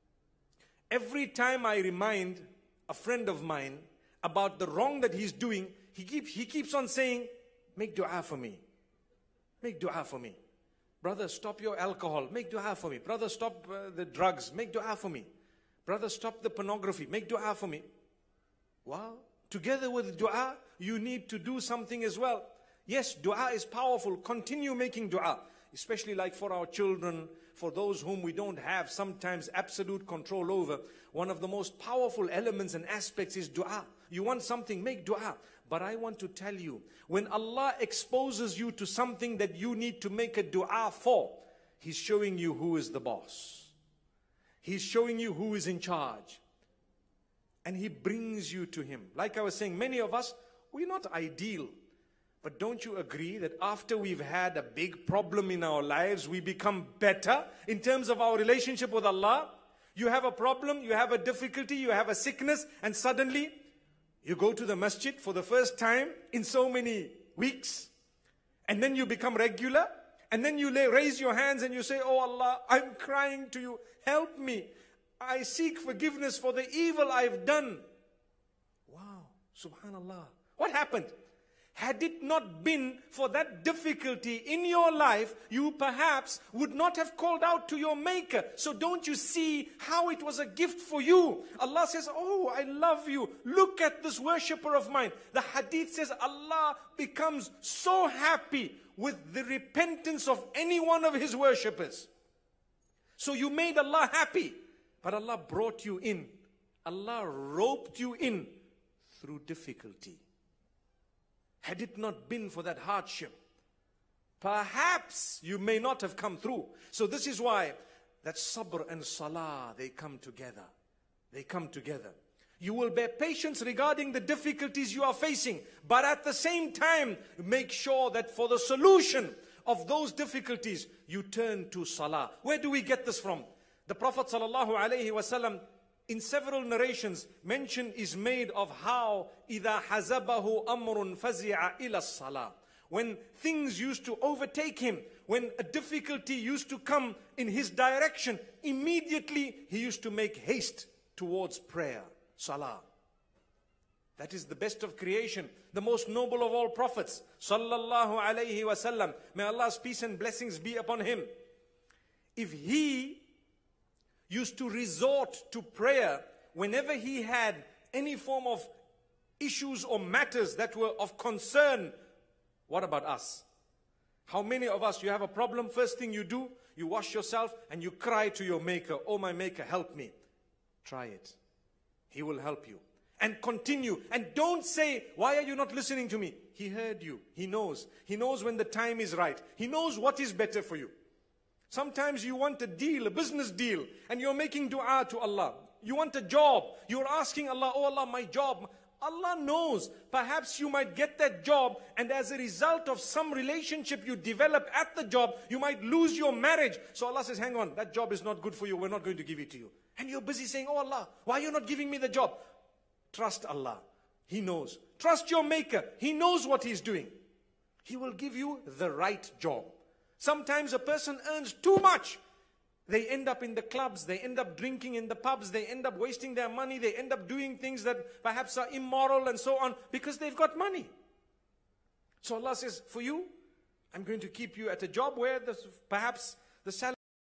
every time I remind a friend of mine about the wrong that he's doing, he keeps, he keeps on saying, make dua for me. Make dua for me. Brother, stop your alcohol. Make dua for me. Brother, stop uh, the drugs. Make dua for me. Brother, stop the pornography. Make dua for me. Wow. Together with dua, you need to do something as well. Yes, dua is powerful. Continue making dua. Especially like for our children, for those whom we don't have sometimes absolute control over. One of the most powerful elements and aspects is dua. You want something, make dua. But I want to tell you, when Allah exposes you to something that you need to make a dua for, He's showing you who is the boss. He's showing you who is in charge. And He brings you to Him. Like I was saying, many of us, we're not ideal. But don't you agree that after we've had a big problem in our lives, we become better in terms of our relationship with Allah? You have a problem, you have a difficulty, you have a sickness, and suddenly you go to the masjid for the first time in so many weeks. And then you become regular. And then you lay, raise your hands and you say, oh Allah, I'm crying to you. Help me. I seek forgiveness for the evil I've done. Wow, subhanallah. What happened? Had it not been for that difficulty in your life, you perhaps would not have called out to your Maker. So don't you see how it was a gift for you? Allah says, oh, I love you. Look at this worshipper of mine. The hadith says Allah becomes so happy with the repentance of any one of His worshippers. So you made Allah happy. But Allah brought you in. Allah roped you in through difficulty. Had it not been for that hardship, perhaps you may not have come through. So this is why that sabr and salah, they come together. They come together. You will bear patience regarding the difficulties you are facing. But at the same time, make sure that for the solution of those difficulties, you turn to salah. Where do we get this from? The Prophet sallallahu alaihi wasallam, in several narrations, mention is made of how إِذَا حَزَبَهُ أَمْرٌ فَزِعَ إِلَى الصَّلَاةِ. When things used to overtake him, when a difficulty used to come in his direction, immediately he used to make haste towards prayer, salah. That is the best of creation, the most noble of all prophets, sallallahu alaihi wasallam. May Allah's peace and blessings be upon him. If he used to resort to prayer whenever he had any form of issues or matters that were of concern, what about us? How many of us, you have a problem, first thing you do, you wash yourself and you cry to your Maker, oh my Maker, help me. Try it. He will help you. And continue. And don't say, why are you not listening to me? He heard you. He knows. He knows when the time is right. He knows what is better for you. Sometimes you want a deal, a business deal, and you're making dua to Allah. You want a job. You're asking Allah, oh Allah, my job. Allah knows. Perhaps you might get that job, and as a result of some relationship you develop at the job, you might lose your marriage. So Allah says, hang on, that job is not good for you. We're not going to give it to you. And you're busy saying, oh Allah, why are you not giving me the job? Trust Allah. He knows. Trust your Maker. He knows what He's doing. He will give you the right job. Sometimes a person earns too much. They end up in the clubs, they end up drinking in the pubs, they end up wasting their money, they end up doing things that perhaps are immoral and so on because they've got money. So Allah says, for you, I'm going to keep you at a job where the, perhaps the salary,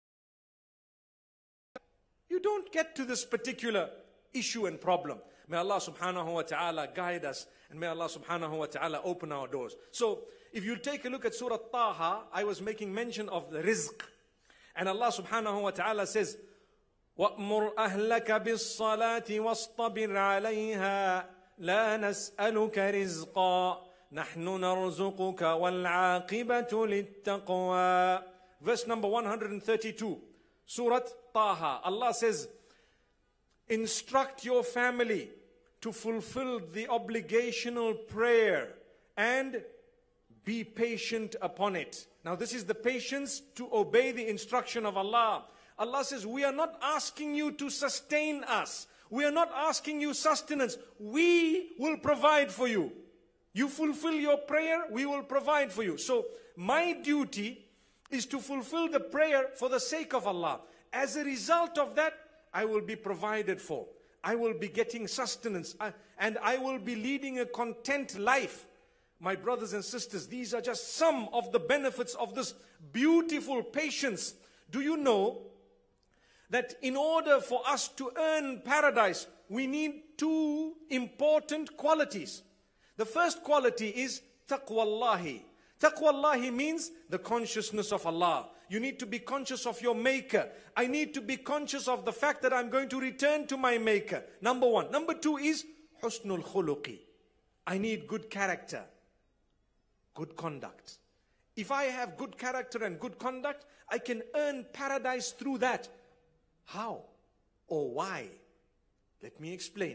you don't get to this particular issue and problem. May Allah subhanahu wa ta'ala guide us, and may Allah subhanahu wa ta'ala open our doors. So, if you take a look at Surah Taha, I was making mention of the rizq. And Allah subhanahu wa ta'ala says, وَأْمُرْ أَهْلَكَ بِالصَّلَاةِ وَاصْطَبِرْ عَلَيْهَا لَا نَسْأَلُكَ رِزْقًا نَحْنُ نَرْزُقُكَ وَالْعَاقِبَةُ لِلتَّقْوَى. Verse number one hundred thirty-two, Surah Taha, Allah says, instruct your family to fulfill the obligational prayer and be patient upon it. Now this is the patience to obey the instruction of Allah. Allah says, we are not asking you to sustain us. We are not asking you sustenance. We will provide for you. You fulfill your prayer, we will provide for you. So my duty is to fulfill the prayer for the sake of Allah. As a result of that, I will be provided for. I will be getting sustenance. And I will be leading a content life. My brothers and sisters, these are just some of the benefits of this beautiful patience. Do you know that in order for us to earn paradise, we need two important qualities? The first quality is taqwallahi. Taqwallahi means the consciousness of Allah. You need to be conscious of your Maker. I need to be conscious of the fact that I'm going to return to my Maker. Number one. Number two is husnul khuluqi. I need good character, good conduct. If I have good character and good conduct, I can earn paradise through that. How or why? Let me explain.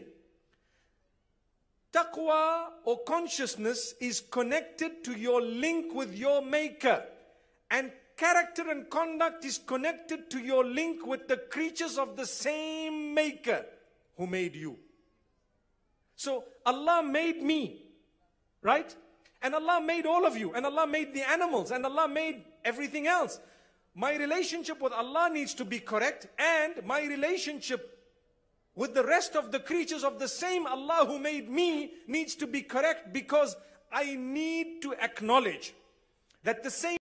Taqwa or consciousness is connected to your link with your Maker. And character and conduct is connected to your link with the creatures of the same Maker who made you. So Allah made me, right? And Allah made all of you. And Allah made the animals. And Allah made everything else. My relationship with Allah needs to be correct. And my relationship with the rest of the creatures of the same Allah who made me needs to be correct, because I need to acknowledge that the same.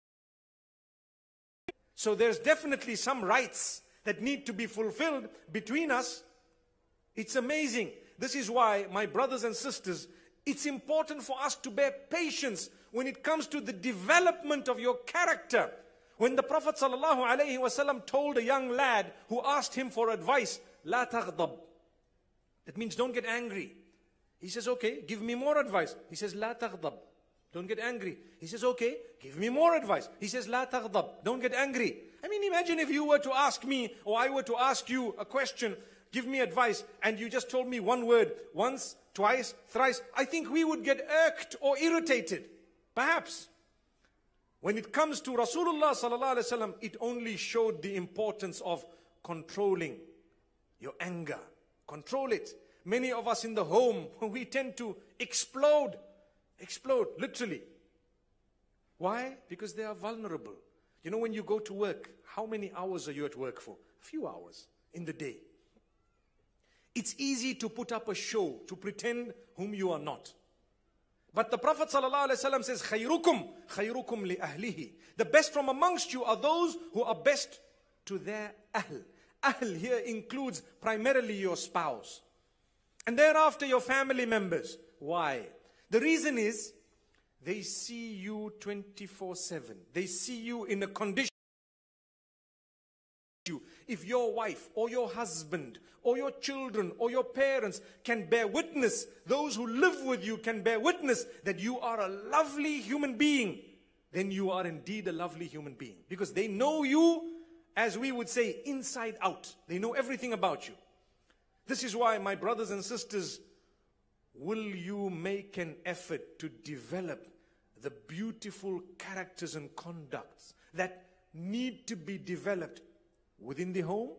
So there's definitely some rights that need to be fulfilled between us. It's amazing. This is why, my brothers and sisters, it's important for us to bear patience when it comes to the development of your character. When the Prophet ﷺ told a young lad who asked him for advice, La taghdab. That means don't get angry. He says, okay, give me more advice. He says, La taghdab. Don't get angry. He says, okay, give me more advice. He says, La taghdab. Don't get angry. I mean, imagine if you were to ask me, or I were to ask you a question, give me advice, and you just told me one word, once, twice, thrice. I think we would get irked or irritated. Perhaps. When it comes to Rasulullah sallallahu alaihi wasallam, it only showed the importance of controlling your anger. Control it. Many of us in the home, we tend to explode. Explode, literally. Why? Because they are vulnerable. You know, when you go to work, how many hours are you at work for? A few hours in the day. It's easy to put up a show, to pretend whom you are not. But the Prophet ﷺ says, خَيْرُكُمْ خَيْرُكُمْ لِأَهْلِهِ. The best from amongst you are those who are best to their ahl. Ahl here includes primarily your spouse. And thereafter your family members. Why? The reason is, they see you twenty-four seven. They see you in a condition. If your wife or your husband or your children or your parents can bear witness, those who live with you can bear witness that you are a lovely human being, then you are indeed a lovely human being. Because they know you, as we would say, inside out. They know everything about you. This is why, my brothers and sisters, will you make an effort to develop the beautiful characters and conducts that need to be developed within the home?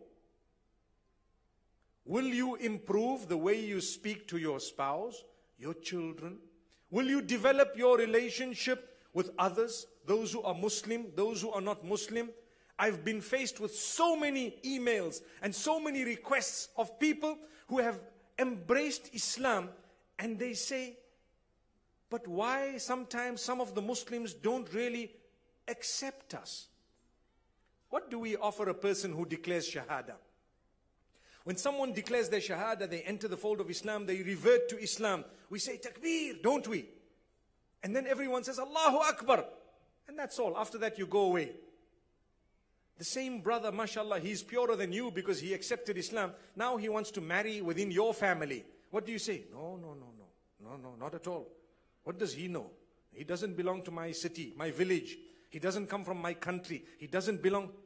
Will you improve the way you speak to your spouse, your children? Will you develop your relationship with others, those who are Muslim, those who are not Muslim? I've been faced with so many emails and so many requests of people who have embraced Islam, and they say, but why sometimes some of the Muslims don't really accept us? What do we offer a person who declares Shahada? When someone declares their Shahada, they enter the fold of Islam, they revert to Islam. We say Takbir, don't we? And then everyone says Allahu Akbar. And that's all. After that you go away. The same brother, mashallah, he's purer than you because he accepted Islam. Now he wants to marry within your family. What do you say? No, no, no, no. No, no, not at all. What does he know? He doesn't belong to my city, my village. He doesn't come from my country. He doesn't belong.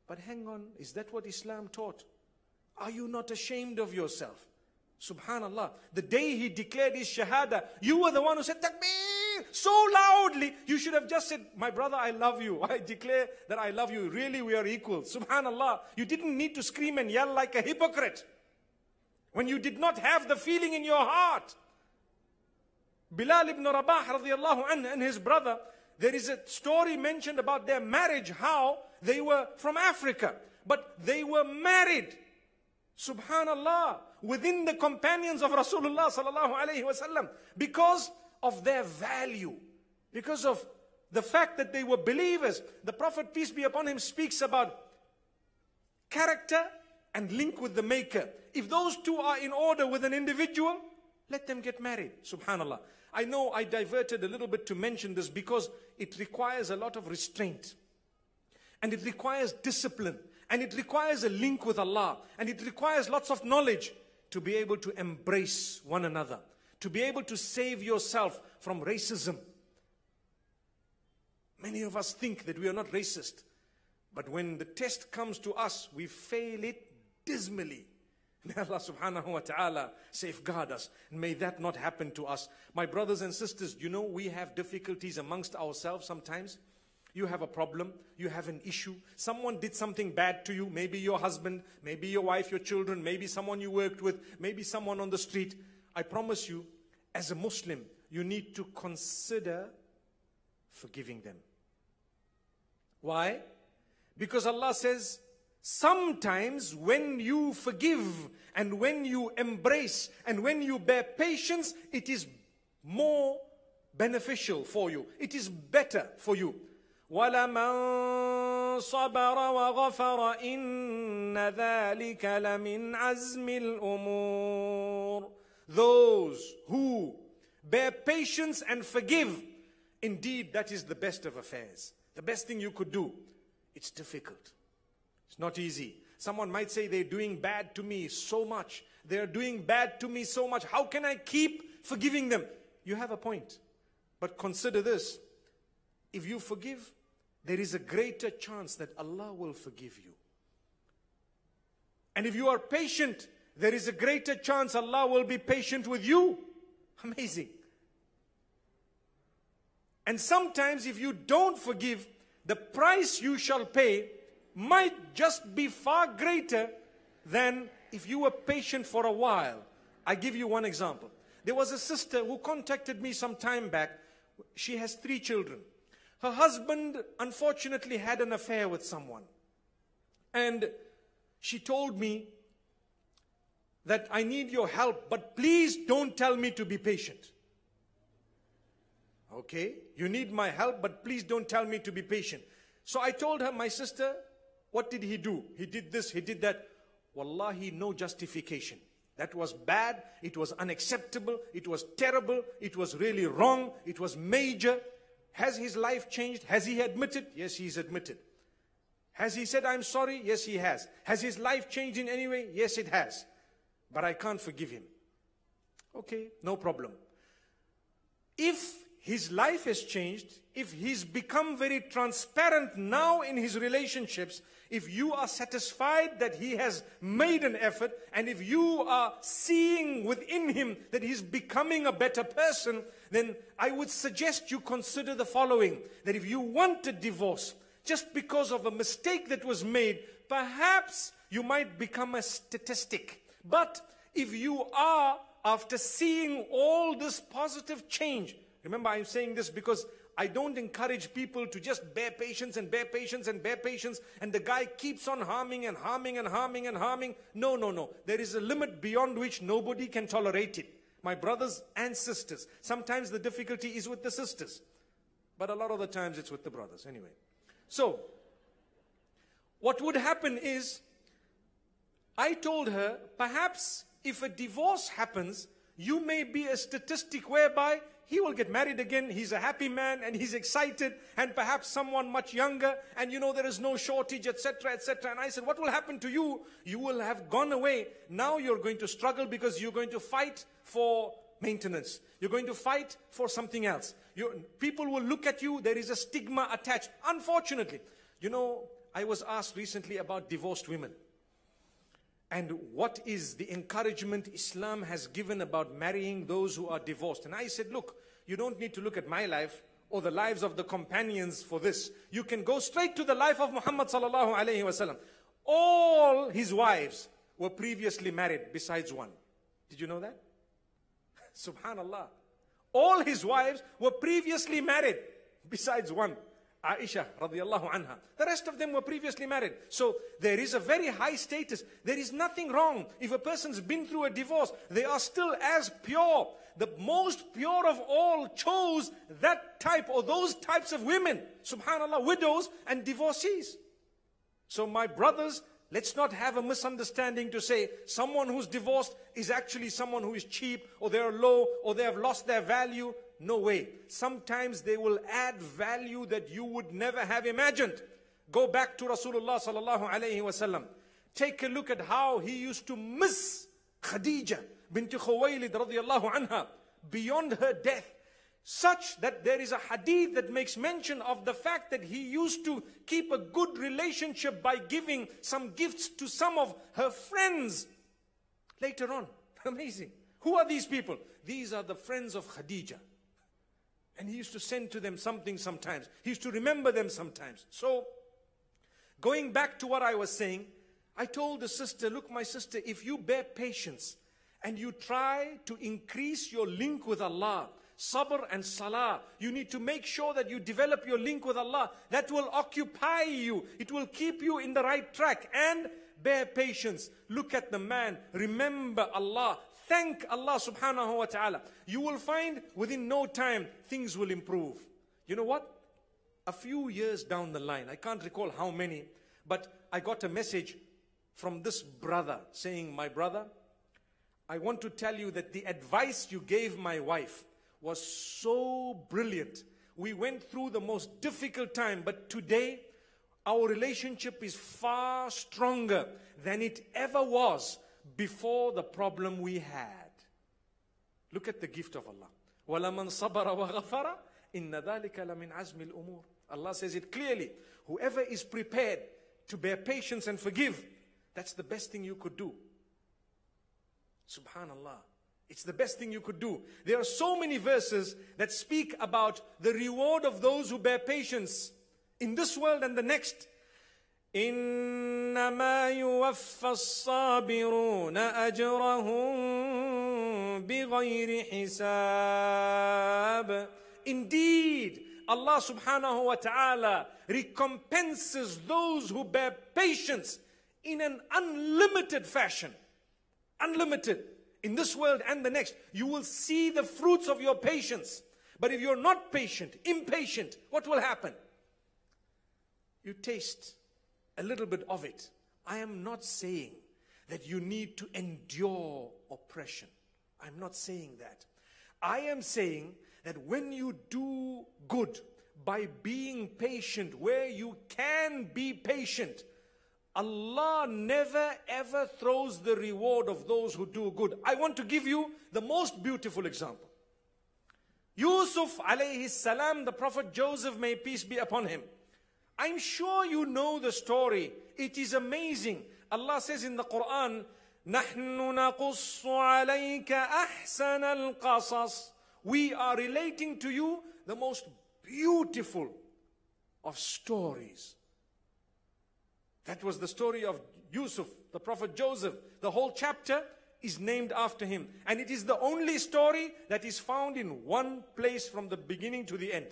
But hang on, is that what Islam taught? Are you not ashamed of yourself? Subhanallah. The day he declared his shahada, you were the one who said takbir so loudly. You should have just said, my brother, I love you. I declare that I love you. Really, we are equal. Subhanallah. You didn't need to scream and yell like a hypocrite when you did not have the feeling in your heart. Bilal ibn Rabah radiallahu anhu and his brother, there is a story mentioned about their marriage, how they were from Africa, but they were married. Subhanallah, within the companions of Rasulullah sallallahu alaihi wasallam, because of their value, because of the fact that they were believers. The Prophet, peace be upon him, speaks about character and link with the Maker. If those two are in order with an individual, let them get married. Subhanallah. I know I diverted a little bit to mention this because it requires a lot of restraint, and it requires discipline, and it requires a link with Allah, and it requires lots of knowledge to be able to embrace one another, to be able to save yourself from racism. Many of us think that we are not racist, but when the test comes to us, we fail it dismally. May Allah subhanahu wa ta'ala safeguard us. And may that not happen to us. My brothers and sisters, you know, we have difficulties amongst ourselves sometimes. You have a problem, you have an issue, someone did something bad to you, maybe your husband, maybe your wife, your children, maybe someone you worked with, maybe someone on the street. I promise you, as a Muslim, you need to consider forgiving them. Why? Because Allah says, sometimes when you forgive and when you embrace and when you bear patience, it is more beneficial for you. It is better for you. وَلَمَنْ صَبَرَ وَغَفَرَ إِنَّ ذَلِكَ لَمِنْ عَزْمِ الْأُمُورِ. Those who bear patience and forgive, indeed that is the best of affairs. The best thing you could do. It's difficult. It's not easy. Someone might say, they're doing bad to me so much. They're doing bad to me so much. How can I keep forgiving them? You have a point. But consider this. If you forgive, there is a greater chance that Allah will forgive you. And if you are patient, there is a greater chance Allah will be patient with you. Amazing. And sometimes if you don't forgive, the price you shall pay might just be far greater than if you were patient for a while. I give you one example. There was a sister who contacted me some time back. She has three children. Her husband unfortunately had an affair with someone. And she told me that I need your help, but please don't tell me to be patient. Okay, you need my help, but please don't tell me to be patient. So I told her, my sister, what did he do? He did this, he did that. Wallahi, no justification. That was bad, it was unacceptable, it was terrible, it was really wrong, it was major. Has his life changed? Has he admitted? Yes, he's admitted. Has he said, I'm sorry? Yes, he has. Has his life changed in any way? Yes, it has. But I can't forgive him. Okay, no problem. If his life has changed, if he's become very transparent now in his relationships, if you are satisfied that he has made an effort, and if you are seeing within him that he's becoming a better person, then I would suggest you consider the following, that if you want a divorce, just because of a mistake that was made, perhaps you might become a statistic. But if you are, after seeing all this positive change, remember, I'm saying this because I don't encourage people to just bear patience and bear patience and bear patience, and the guy keeps on harming and harming and harming and harming. No, no, no. There is a limit beyond which nobody can tolerate it. My brothers and sisters. Sometimes the difficulty is with the sisters, but a lot of the times it's with the brothers. Anyway. So, what would happen is, I told her, perhaps if a divorce happens, you may be a statistic whereby he will get married again, he's a happy man and he's excited, and perhaps someone much younger, and you know there is no shortage, et cetera, et cetera. And I said, what will happen to you? You will have gone away. Now you're going to struggle because you're going to fight for maintenance. You're going to fight for something else. You, people will look at you, there is a stigma attached. Unfortunately, you know, I was asked recently about divorced women and what is the encouragement Islam has given about marrying those who are divorced. And I said, look, you don't need to look at my life or the lives of the companions for this. You can go straight to the life of Muhammad sallallahu alayhi wasallam. All his wives were previously married besides one. Did you know that? Subhanallah. All his wives were previously married besides one. Aisha radiallahu anha. The rest of them were previously married. So there is a very high status. There is nothing wrong. If a person's been through a divorce, they are still as pure. The most pure of all chose that type or those types of women. Subhanallah, widows and divorcees. So my brothers, let's not have a misunderstanding to say someone who's divorced is actually someone who is cheap or they're low or they have lost their value. No way. Sometimes they will add value that you would never have imagined. Go back to Rasulullah sallallahu alayhi wasallam. Take a look at how he used to miss Khadija bint Khuwaylid radiyallahu anha beyond her death. Such that there is a hadith that makes mention of the fact that he used to keep a good relationship by giving some gifts to some of her friends later on. Amazing. Who are these people? These are the friends of Khadija. And he used to send to them something sometimes. He used to remember them sometimes. So, going back to what I was saying, I told the sister, look my sister, if you bear patience and you try to increase your link with Allah, sabr and salah, you need to make sure that you develop your link with Allah. That will occupy you. It will keep you in the right track. And bear patience. Look at the man. Remember Allah. Thank Allah subhanahu wa ta'ala. You will find within no time things will improve. You know what? A few years down the line, I can't recall how many, but I got a message from this brother saying, my brother, I want to tell you that the advice you gave my wife was so brilliant. We went through the most difficult time, but today our relationship is far stronger than it ever was before the problem we had. Look at the gift of Allah. وَلَمَنْ صَبَرَ وَغَفَرَ إِنَّ ذَلِكَ لَمِنْ عَزْمِ الْأُمُورِ. Allah says it clearly. Whoever is prepared to bear patience and forgive, that's the best thing you could do. Subhanallah. It's the best thing you could do. There are so many verses that speak about the reward of those who bear patience in this world and the next. إِنَّمَا يُوَفَّى الصَّابِرُونَ أَجْرَهُمْ بِغَيْرِ حِسَابٍ. Indeed, Allah subhanahu wa ta'ala recompenses those who bear patience in an unlimited fashion. Unlimited. In this world and the next, you will see the fruits of your patience. But if you're not patient, impatient, what will happen? You taste a little bit of it. I am not saying that you need to endure oppression. I'm not saying that. I am saying that when you do good by being patient, where you can be patient, Allah never ever throws the reward of those who do good. I want to give you the most beautiful example. Yusuf alayhi salam, the Prophet Joseph, may peace be upon him. I'm sure you know the story. It is amazing. Allah says in the Quran, نَحْنُ نَقُصُّ عَلَيْكَ أَحْسَنَ الْقَصَصِ. We are relating to you the most beautiful of stories. That was the story of Yusuf, the Prophet Joseph. The whole chapter is named after him. And it is the only story that is found in one place from the beginning to the end.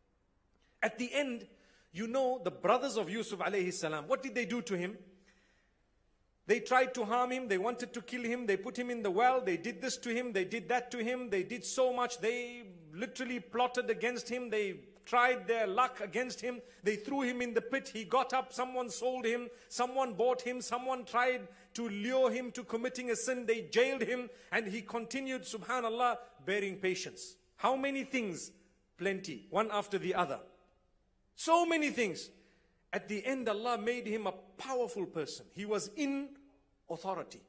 At the end, you know, the brothers of Yusuf alayhi salam, what did they do to him? They tried to harm him. They wanted to kill him. They put him in the well. They did this to him. They did that to him. They did so much. They literally plotted against him. They tried their luck against him. They threw him in the pit. He got up. Someone sold him. Someone bought him. Someone tried to lure him to committing a sin. They jailed him. And he continued, subhanallah, bearing patience. How many things? Plenty. One after the other. So many things. At the end, Allah made him a powerful person. He was in authority.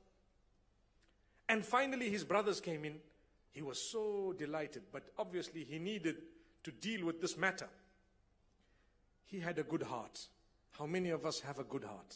And finally, his brothers came in. He was so delighted. But obviously, he needed to deal with this matter. He had a good heart. How many of us have a good heart?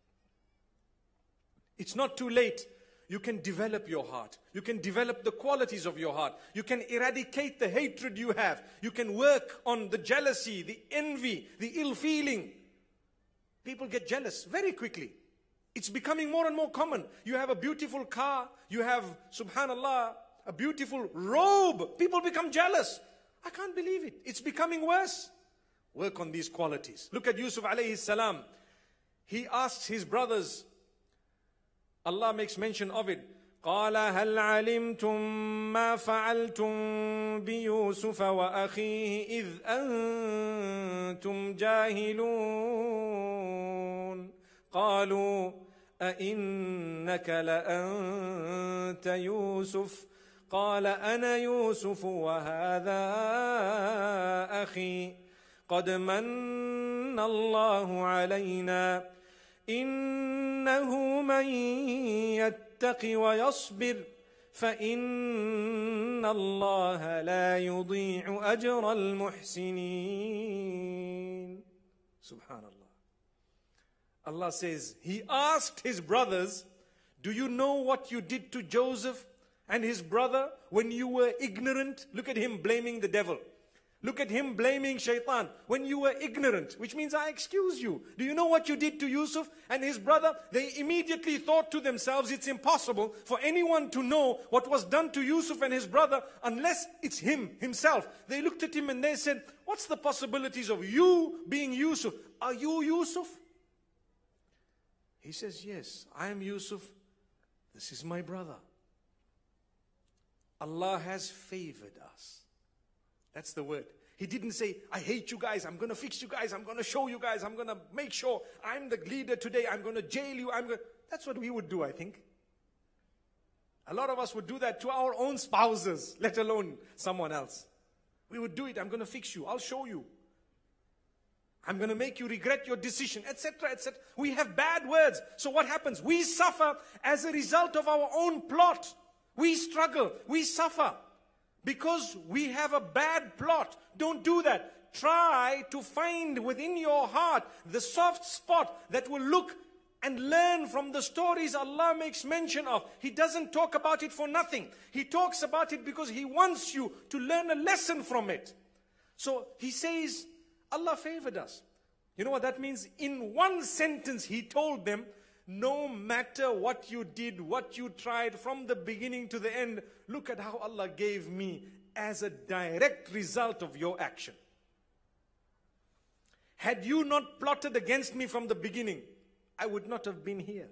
It's not too late. You can develop your heart. You can develop the qualities of your heart. You can eradicate the hatred you have. You can work on the jealousy, the envy, the ill feeling. People get jealous very quickly. It's becoming more and more common. You have a beautiful car. You have, subhanallah, a beautiful robe. People become jealous. I can't believe it. It's becoming worse. Work on these qualities. Look at Yusuf alayhi salam. He asks his brothers. Allah makes mention of it. قال هل علمتم ما فعلتم بيوسف وأخيه إذ أنتم جاهلون قالوا أئنك لأنت يوسف قال أنا يوسف وهذا أخي قد من الله علينا إنه من يتق ويصبر فإن الله لا يضيع أجر المحسنين. Subhanallah. Allah says, He asked His brothers, do you know what you did to Joseph and his brother when you were ignorant? Look at him blaming the devil. Look at him blaming shaitan when you were ignorant, which means I excuse you. Do you know what you did to Yusuf and his brother? They immediately thought to themselves, it's impossible for anyone to know what was done to Yusuf and his brother unless it's him, himself. They looked at him and they said, what's the possibilities of you being Yusuf? Are you Yusuf? He says, yes, I am Yusuf. This is my brother. Allah has favored us. That's the word. He didn't say, I hate you guys, I'm going to fix you guys, I'm going to show you guys, I'm going to make sure I'm the leader today, I'm going to jail you, I'm going to... That's what we would do, I think. A lot of us would do that to our own spouses, let alone someone else. We would do it, I'm going to fix you, I'll show you. I'm going to make you regret your decision, et cetera, et cetera. We have bad words. So what happens? We suffer as a result of our own plot. We struggle, we suffer. Because we have a bad plot. Don't do that. Try to find within your heart the soft spot that will look and learn from the stories Allah makes mention of. He doesn't talk about it for nothing. He talks about it because He wants you to learn a lesson from it. So He says, Allah favored us. You know what that means? In one sentence He told them, no matter what you did, what you tried from the beginning to the end, look at how Allah gave me as a direct result of your action. Had you not plotted against me from the beginning, I would not have been here.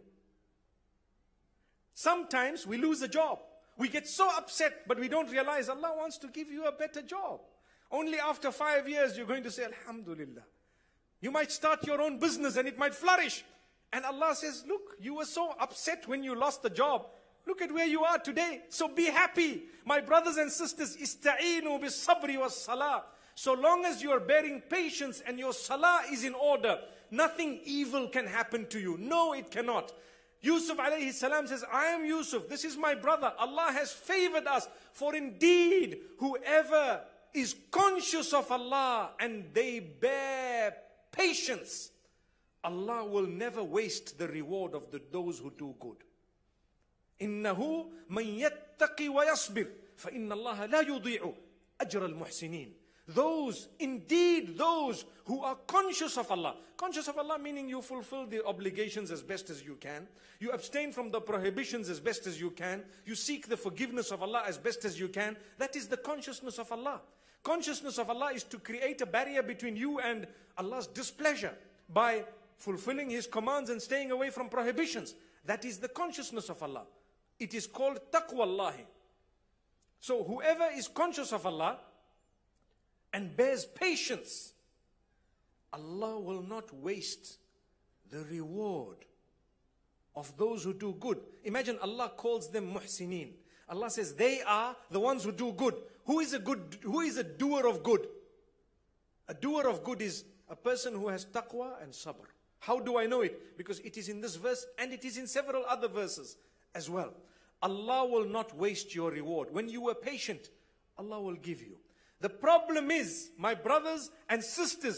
Sometimes we lose a job. We get so upset, but we don't realize Allah wants to give you a better job. Only after five years you're going to say, Alhamdulillah. You might start your own business and it might flourish. And Allah says, look, you were so upset when you lost the job. Look at where you are today. So be happy. My brothers and sisters, ista'inu bis sabri was salah. So long as you are bearing patience and your salah is in order, nothing evil can happen to you. No, it cannot. Yusuf alayhi salam says, I am Yusuf. This is my brother. Allah has favored us. For indeed, whoever is conscious of Allah and they bear patience, Allah will never waste the reward of the, those who do good. إِنَّهُ مَنْ يَتَّقِ وَيَصْبِرْ فَإِنَّ اللَّهَ لَا يُضِيعُ أَجْرَ الْمُحْسِنِينَ. Those, indeed those who are conscious of Allah. Conscious of Allah meaning you fulfill the obligations as best as you can. You abstain from the prohibitions as best as you can. You seek the forgiveness of Allah as best as you can. That is the consciousness of Allah. Consciousness of Allah is to create a barrier between you and Allah's displeasure by fulfilling His commands and staying away from prohibitions. That is the consciousness of Allah. It is called taqwallahi. So whoever is conscious of Allah and bears patience, Allah will not waste the reward of those who do good. Imagine Allah calls them muhsinin. Allah says they are the ones who do good. Who is a good, who is a doer of good? A doer of good is a person who has taqwa and sabr. How do I know it? Because it is in this verse and it is in several other verses as well. Allah will not waste your reward. When you were patient, Allah will give you. The problem is, my brothers and sisters,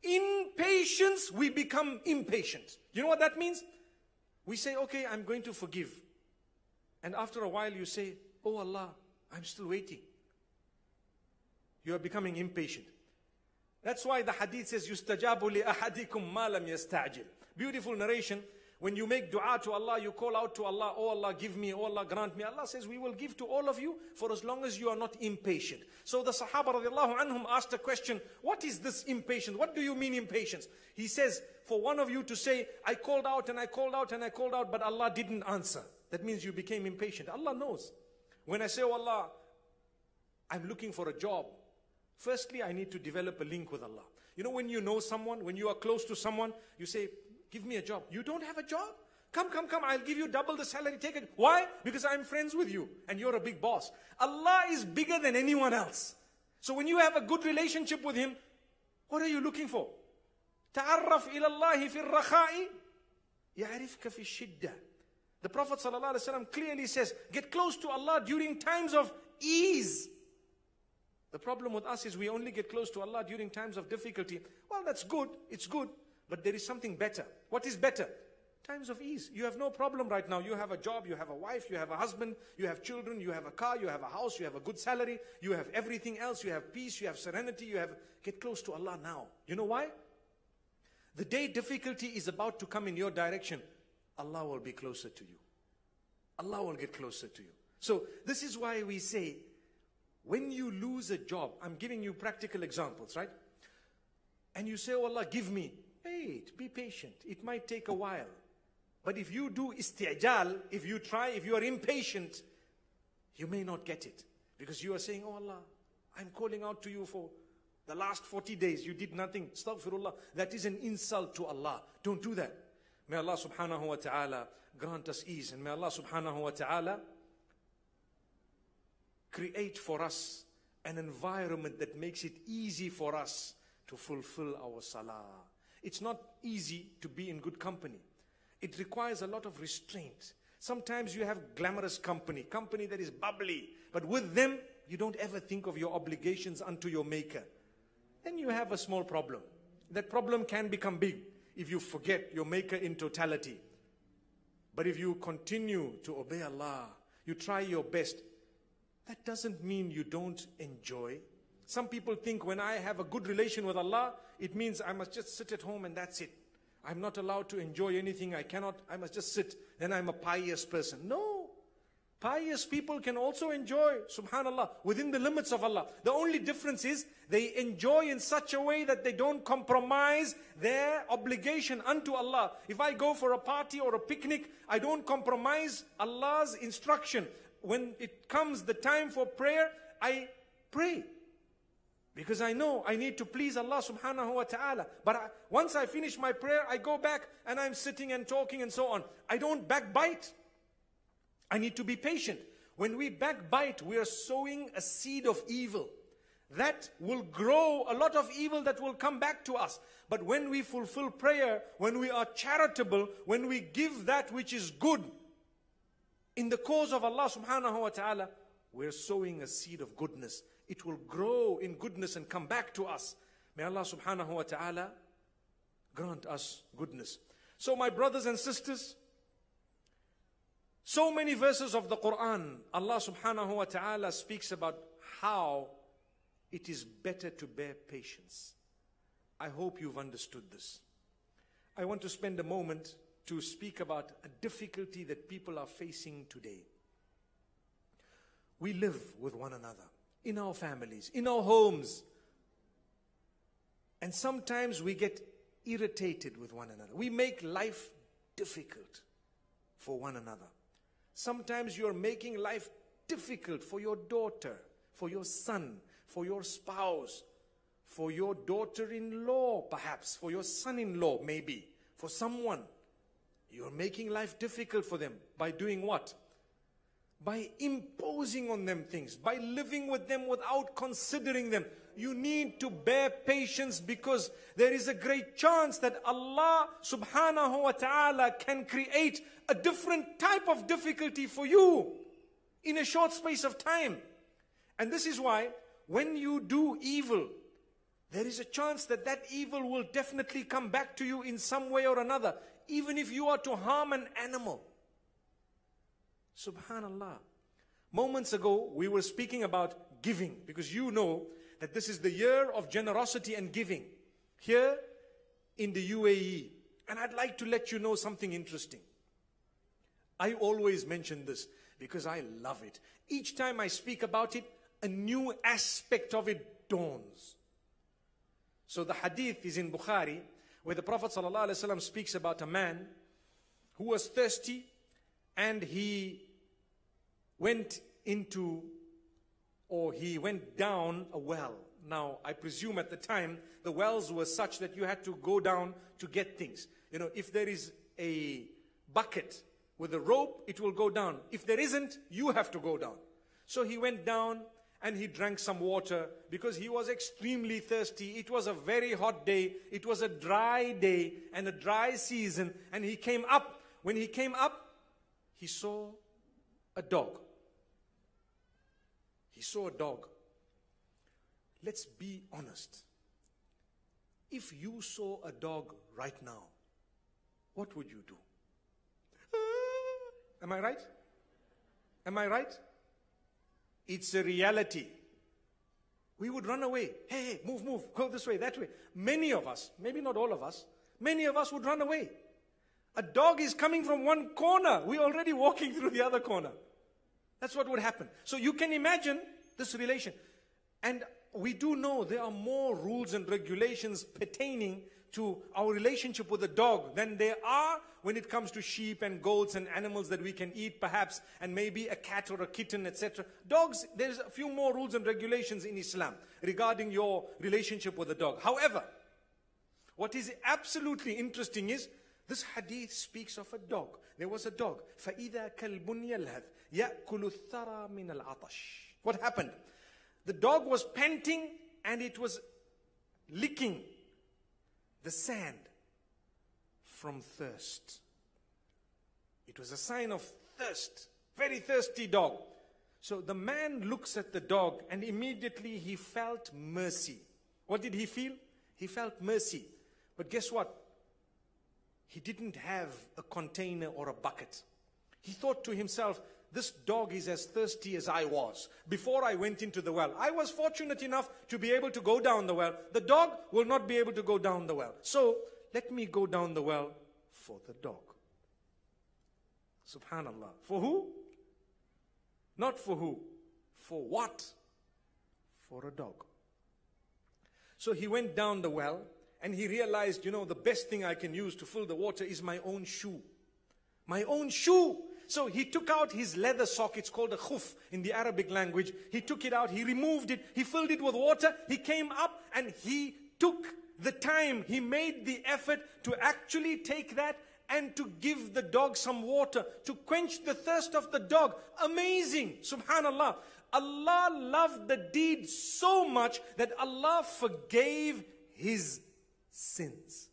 in patience, we become impatient. You know what that means? We say, okay, I'm going to forgive. And after a while you say, oh Allah, I'm still waiting. You are becoming impatient. That's why the hadith says, يُسْتَجَابُ لِأَحَدِكُمْ مَا لَمْ يَسْتَعْجِلْ. Beautiful narration. When you make dua to Allah, you call out to Allah, oh Allah, give me, oh Allah, grant me. Allah says, we will give to all of you for as long as you are not impatient. So the Sahaba radiallahu anhum asked a question, what is this impatience? What do you mean impatience? He says, for one of you to say, I called out and I called out and I called out, but Allah didn't answer. That means you became impatient. Allah knows. When I say, oh Allah, I'm looking for a job. Firstly, I need to develop a link with Allah. You know, when you know someone, when you are close to someone, you say, give me a job. You don't have a job? Come, come, come. I'll give you double the salary. Take it. Why? Because I'm friends with you and you're a big boss. Allah is bigger than anyone else. So when you have a good relationship with Him, what are you looking for? تعرف إلى الله في الرخاء يعرفك في الشدة. The Prophet ﷺ clearly says, get close to Allah during times of ease. The problem with us is we only get close to Allah during times of difficulty. Well, that's good. It's good. But there is something better. What is better? Times of ease. You have no problem right now. You have a job, you have a wife, you have a husband, you have children, you have a car, you have a house, you have a good salary, you have everything else, you have peace, you have serenity, you have... Get close to Allah now. You know why? The day difficulty is about to come in your direction, Allah will be closer to you. Allah will get closer to you. So this is why we say, when you lose a job, I'm giving you practical examples, right? And you say, oh Allah, give me. Wait, be patient. It might take a while. But if you do isti'jal, if you try, if you are impatient, you may not get it. Because you are saying, oh Allah, I'm calling out to you for the last forty days. You did nothing. Astaghfirullah. That is an insult to Allah. Don't do that. May Allah subhanahu wa ta'ala grant us ease. And may Allah subhanahu wa ta'ala create for us an environment that makes it easy for us to fulfill our salah. It's not easy to be in good company. It requires a lot of restraint. Sometimes you have glamorous company, company that is bubbly, but with them, you don't ever think of your obligations unto your Maker. Then you have a small problem. That problem can become big if you forget your Maker in totality. But if you continue to obey Allah, you try your best, that doesn't mean you don't enjoy. Some people think when I have a good relation with Allah, it means I must just sit at home and that's it. I'm not allowed to enjoy anything. I cannot, I must just sit. Then I'm a pious person. No. Pious people can also enjoy, subhanallah, within the limits of Allah. The only difference is they enjoy in such a way that they don't compromise their obligation unto Allah. If I go for a party or a picnic, I don't compromise Allah's instruction. When it comes the time for prayer, I pray. Because I know I need to please Allah subhanahu wa ta'ala. But I, once I finish my prayer, I go back and I'm sitting and talking and so on. I don't backbite. I need to be patient. When we backbite, we are sowing a seed of evil. That will grow a lot of evil that will come back to us. But when we fulfill prayer, when we are charitable, when we give that which is good in the cause of Allah subhanahu wa ta'ala, we're sowing a seed of goodness. It will grow in goodness and come back to us. May Allah subhanahu wa ta'ala grant us goodness. So my brothers and sisters, so many verses of the Quran, Allah subhanahu wa ta'ala speaks about how it is better to bear patience. I hope you've understood this. I want to spend a moment to speak about a difficulty that people are facing today. We live with one another, in our families, in our homes. And sometimes we get irritated with one another. We make life difficult for one another. Sometimes you're making life difficult for your daughter, for your son, for your spouse, for your daughter-in-law perhaps, for your son-in-law maybe, for someone. You're making life difficult for them by doing what? By imposing on them things, by living with them without considering them. You need to bear patience because there is a great chance that Allah subhanahu wa ta'ala can create a different type of difficulty for you in a short space of time. And this is why when you do evil, there is a chance that that evil will definitely come back to you in some way or another, even if you are to harm an animal. Subhanallah. Moments ago, we were speaking about giving, because you know that this is the year of generosity and giving here in the U A E. And I'd like to let you know something interesting. I always mention this because I love it. Each time I speak about it, a new aspect of it dawns. So the hadith is in Bukhari, where the Prophet ﷺ speaks about a man who was thirsty and he went into, or he went down a well. Now, I presume at the time, the wells were such that you had to go down to get things. You know, if there is a bucket with a rope, it will go down. If there isn't, you have to go down. So he went down and he drank some water because he was extremely thirsty. It was a very hot day. It was a dry day and a dry season. And he came up. When he came up, he saw a dog. He saw a dog. Let's be honest. If you saw a dog right now, what would you do? Am I right? Am I right? It's a reality. We would run away. Hey, hey, move, move, go this way, that way. Many of us, maybe not all of us, many of us would run away. A dog is coming from one corner. We're already walking through the other corner. That's what would happen. So you can imagine this relation. And we do know there are more rules and regulations pertaining to our relationship with a dog than there are when it comes to sheep and goats and animals that we can eat perhaps, and maybe a cat or a kitten, et cetera. Dogs, there's a few more rules and regulations in Islam regarding your relationship with a dog. However, what is absolutely interesting is this hadith speaks of a dog. There was a dog. فَإِذَا كَلْبٌ يَلْهَثْ يَأْكُلُ الثَّرَى مِنَ الْعَطَشِ. What happened? The dog was panting and it was licking the sand from thirst. It was a sign of thirst. Very thirsty dog. So the man looks at the dog and immediately he felt mercy. What did he feel? He felt mercy. But guess what? He didn't have a container or a bucket. He thought to himself, this dog is as thirsty as I was before I went into the well. I was fortunate enough to be able to go down the well. The dog will not be able to go down the well. So let me go down the well for the dog. Subhanallah. For who? Not for who. For what? For a dog. So he went down the well and he realized, you know, the best thing I can use to fill the water is my own shoe. My own shoe. So he took out his leather sock. It's called a khuf in the Arabic language. He took it out. He removed it. He filled it with water. He came up and he took the time. He made the effort to actually take that and to give the dog some water to quench the thirst of the dog. Amazing. Subhanallah. Allah loved the deed so much that Allah forgave his sins.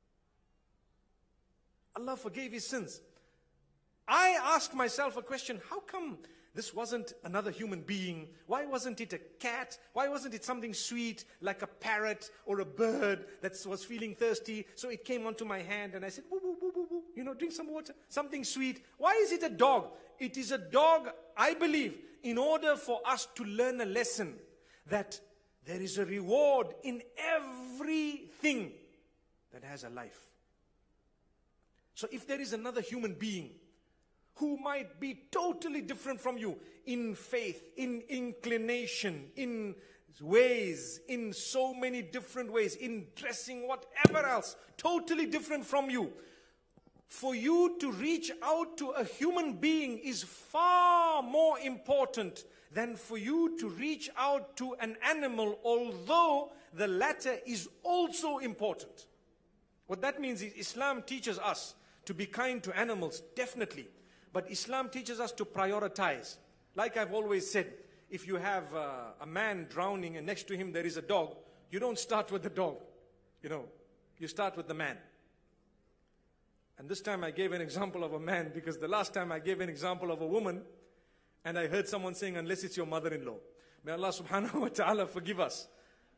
Allah forgave his sins. I ask myself a question, how come this wasn't another human being? Why wasn't it a cat? Why wasn't it something sweet like a parrot or a bird that was feeling thirsty? So it came onto my hand and I said, woo, woo, woo, woo, woo, you know, drink some water, something sweet. Why is it a dog? It is a dog, I believe, in order for us to learn a lesson that there is a reward in everything that has a life. So if there is another human being who might be totally different from you in faith, in inclination, in ways, in so many different ways, in dressing, whatever else, totally different from you. For you to reach out to a human being is far more important than for you to reach out to an animal, although the latter is also important. What that means is Islam teaches us to be kind to animals, definitely. But Islam teaches us to prioritize. Like I've always said, if you have uh, a man drowning and next to him there is a dog, you don't start with the dog. You know, you start with the man. And this time I gave an example of a man because the last time I gave an example of a woman and I heard someone saying, unless it's your mother-in-law. May Allah subhanahu wa ta'ala forgive us.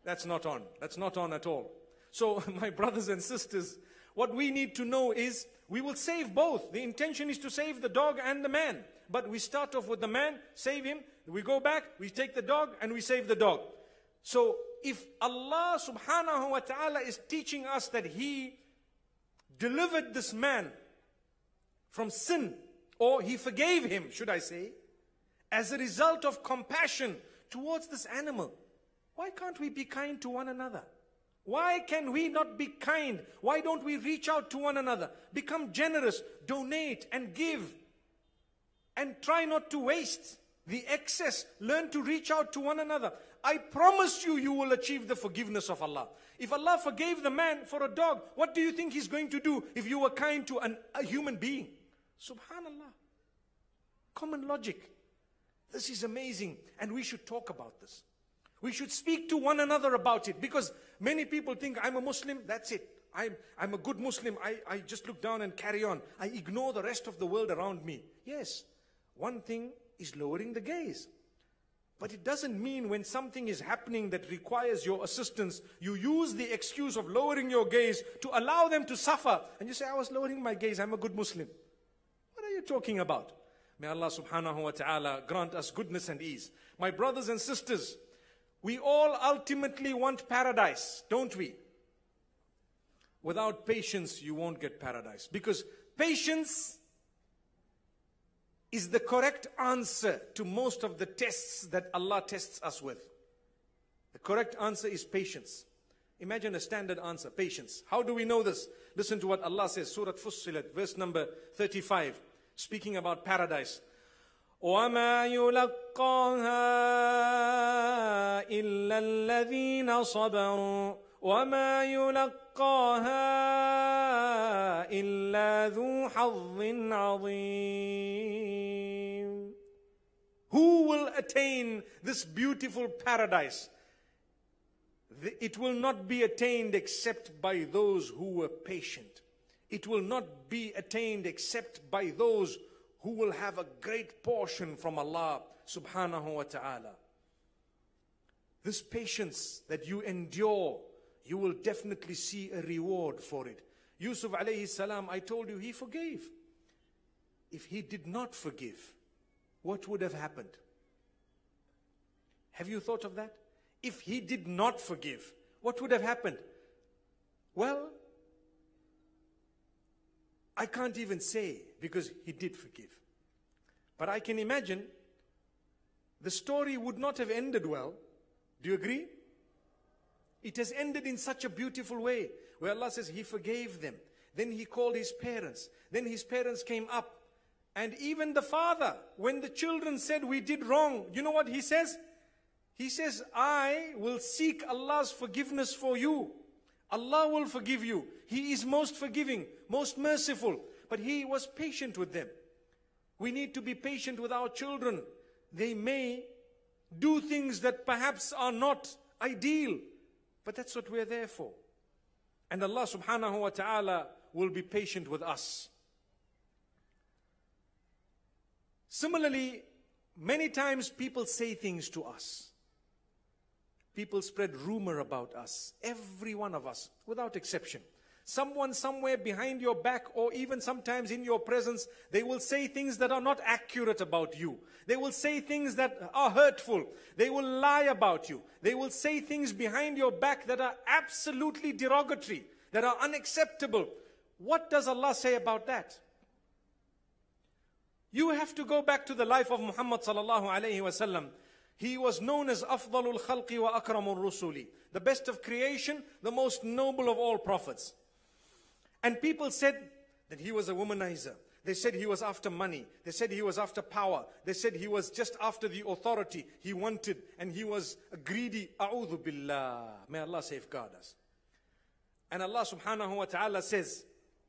That's not on. That's not on at all. So my brothers and sisters, what we need to know is we will save both. The intention is to save the dog and the man. But we start off with the man, save him. We go back, we take the dog and we save the dog. So if Allah subhanahu wa ta'ala is teaching us that He delivered this man from sin, or He forgave him, should I say, as a result of compassion towards this animal, why can't we be kind to one another? Why can we not be kind? Why don't we reach out to one another? Become generous, donate and give. And try not to waste the excess. Learn to reach out to one another. I promise you, you will achieve the forgiveness of Allah. If Allah forgave the man for a dog, what do you think He's going to do if you were kind to an, a human being? Subhanallah. Common logic. This is amazing. And we should talk about this. We should speak to one another about it. Because many people think, I'm a Muslim, that's it. I'm, I'm a good Muslim. I, I just look down and carry on. I ignore the rest of the world around me. Yes, one thing is lowering the gaze. But it doesn't mean when something is happening that requires your assistance, you use the excuse of lowering your gaze to allow them to suffer. And you say, I was lowering my gaze, I'm a good Muslim. What are you talking about? May Allah subhanahu wa ta'ala grant us goodness and ease. My brothers and sisters, we all ultimately want paradise, don't we? Without patience, you won't get paradise. Because patience is the correct answer to most of the tests that Allah tests us with. The correct answer is patience. Imagine a standard answer, patience. How do we know this? Listen to what Allah says, Surah Fussilat, verse number thirty-five, speaking about paradise. وَمَا يُلَقَّاهَا إِلَّا الَّذِينَ صَبَرُوا وَمَا يُلَقَّاهَا إِلَّا ذُو حَظٍّ عَظِيمٍ. Who will attain this beautiful paradise? It will not be attained except by those who were patient. It will not be attained except by those who will have a great portion from Allah subhanahu wa ta'ala. This patience that you endure, you will definitely see a reward for it. Yusuf alayhi salam, I told you, he forgave. If he did not forgive, what would have happened? Have you thought of that? If he did not forgive, what would have happened? Well, I can't even say, because he did forgive. But I can imagine the story would not have ended well. Do you agree? It has ended in such a beautiful way, where Allah says He forgave them. Then He called His parents. Then His parents came up. And even the father, when the children said, we did wrong, you know what he says? He says, I will seek Allah's forgiveness for you. Allah will forgive you. He is most forgiving, most merciful. But He was patient with them. We need to be patient with our children. They may do things that perhaps are not ideal, but that's what we're there for. And Allah subhanahu wa ta'ala will be patient with us. Similarly, many times people say things to us. People spread rumor about us. Every one of us, without exception. Someone somewhere behind your back, or even sometimes in your presence, they will say things that are not accurate about you. They will say things that are hurtful. They will lie about you. They will say things behind your back that are absolutely derogatory, that are unacceptable. What does Allah say about that? You have to go back to the life of Muhammad sallallahu alayhi wa sallam. He was known as Afdalul Khalqi wa Akramul Rusuli, the best of creation, the most noble of all prophets. And people said that he was a womanizer. They said he was after money. They said he was after power. They said he was just after the authority he wanted, and he was a greedy. A'udhu billah. May Allah safeguard us. And Allah subhanahu wa ta'ala says,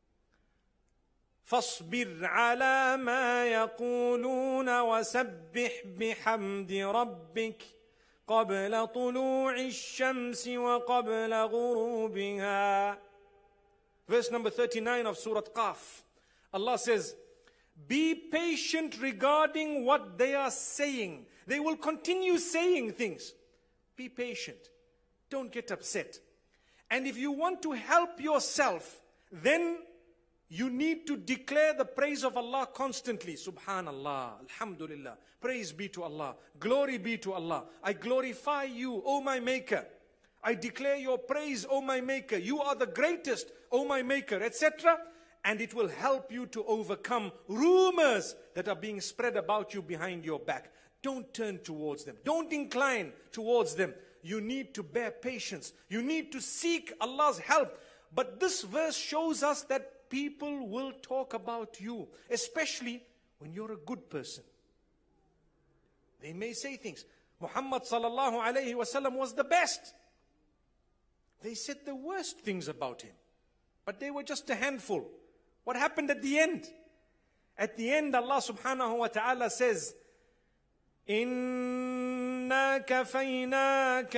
فاصبر على ما يقولون وسبح بحمد ربك قبل طلوع الشمس وقبل غروبها. Verse number thirty-nine of Surah Qaf. Allah says, be patient regarding what they are saying. They will continue saying things. Be patient. Don't get upset. And if you want to help yourself, then you need to declare the praise of Allah constantly. Subhanallah, Alhamdulillah, praise be to Allah, glory be to Allah. I glorify you, O my Maker. I declare your praise, O my Maker. You are the greatest, O my Maker, et cetera. And it will help you to overcome rumors that are being spread about you behind your back. Don't turn towards them. Don't incline towards them. You need to bear patience. You need to seek Allah's help. But this verse shows us that people will talk about you, especially when you're a good person. They may say things. Muhammad sallallahu alayhi wasallam was the best. They said the worst things about him. But they were just a handful. What happened at the end? At the end, Allah subhanahu wa ta'ala says, إِنَّا كَفَيْنَاكَ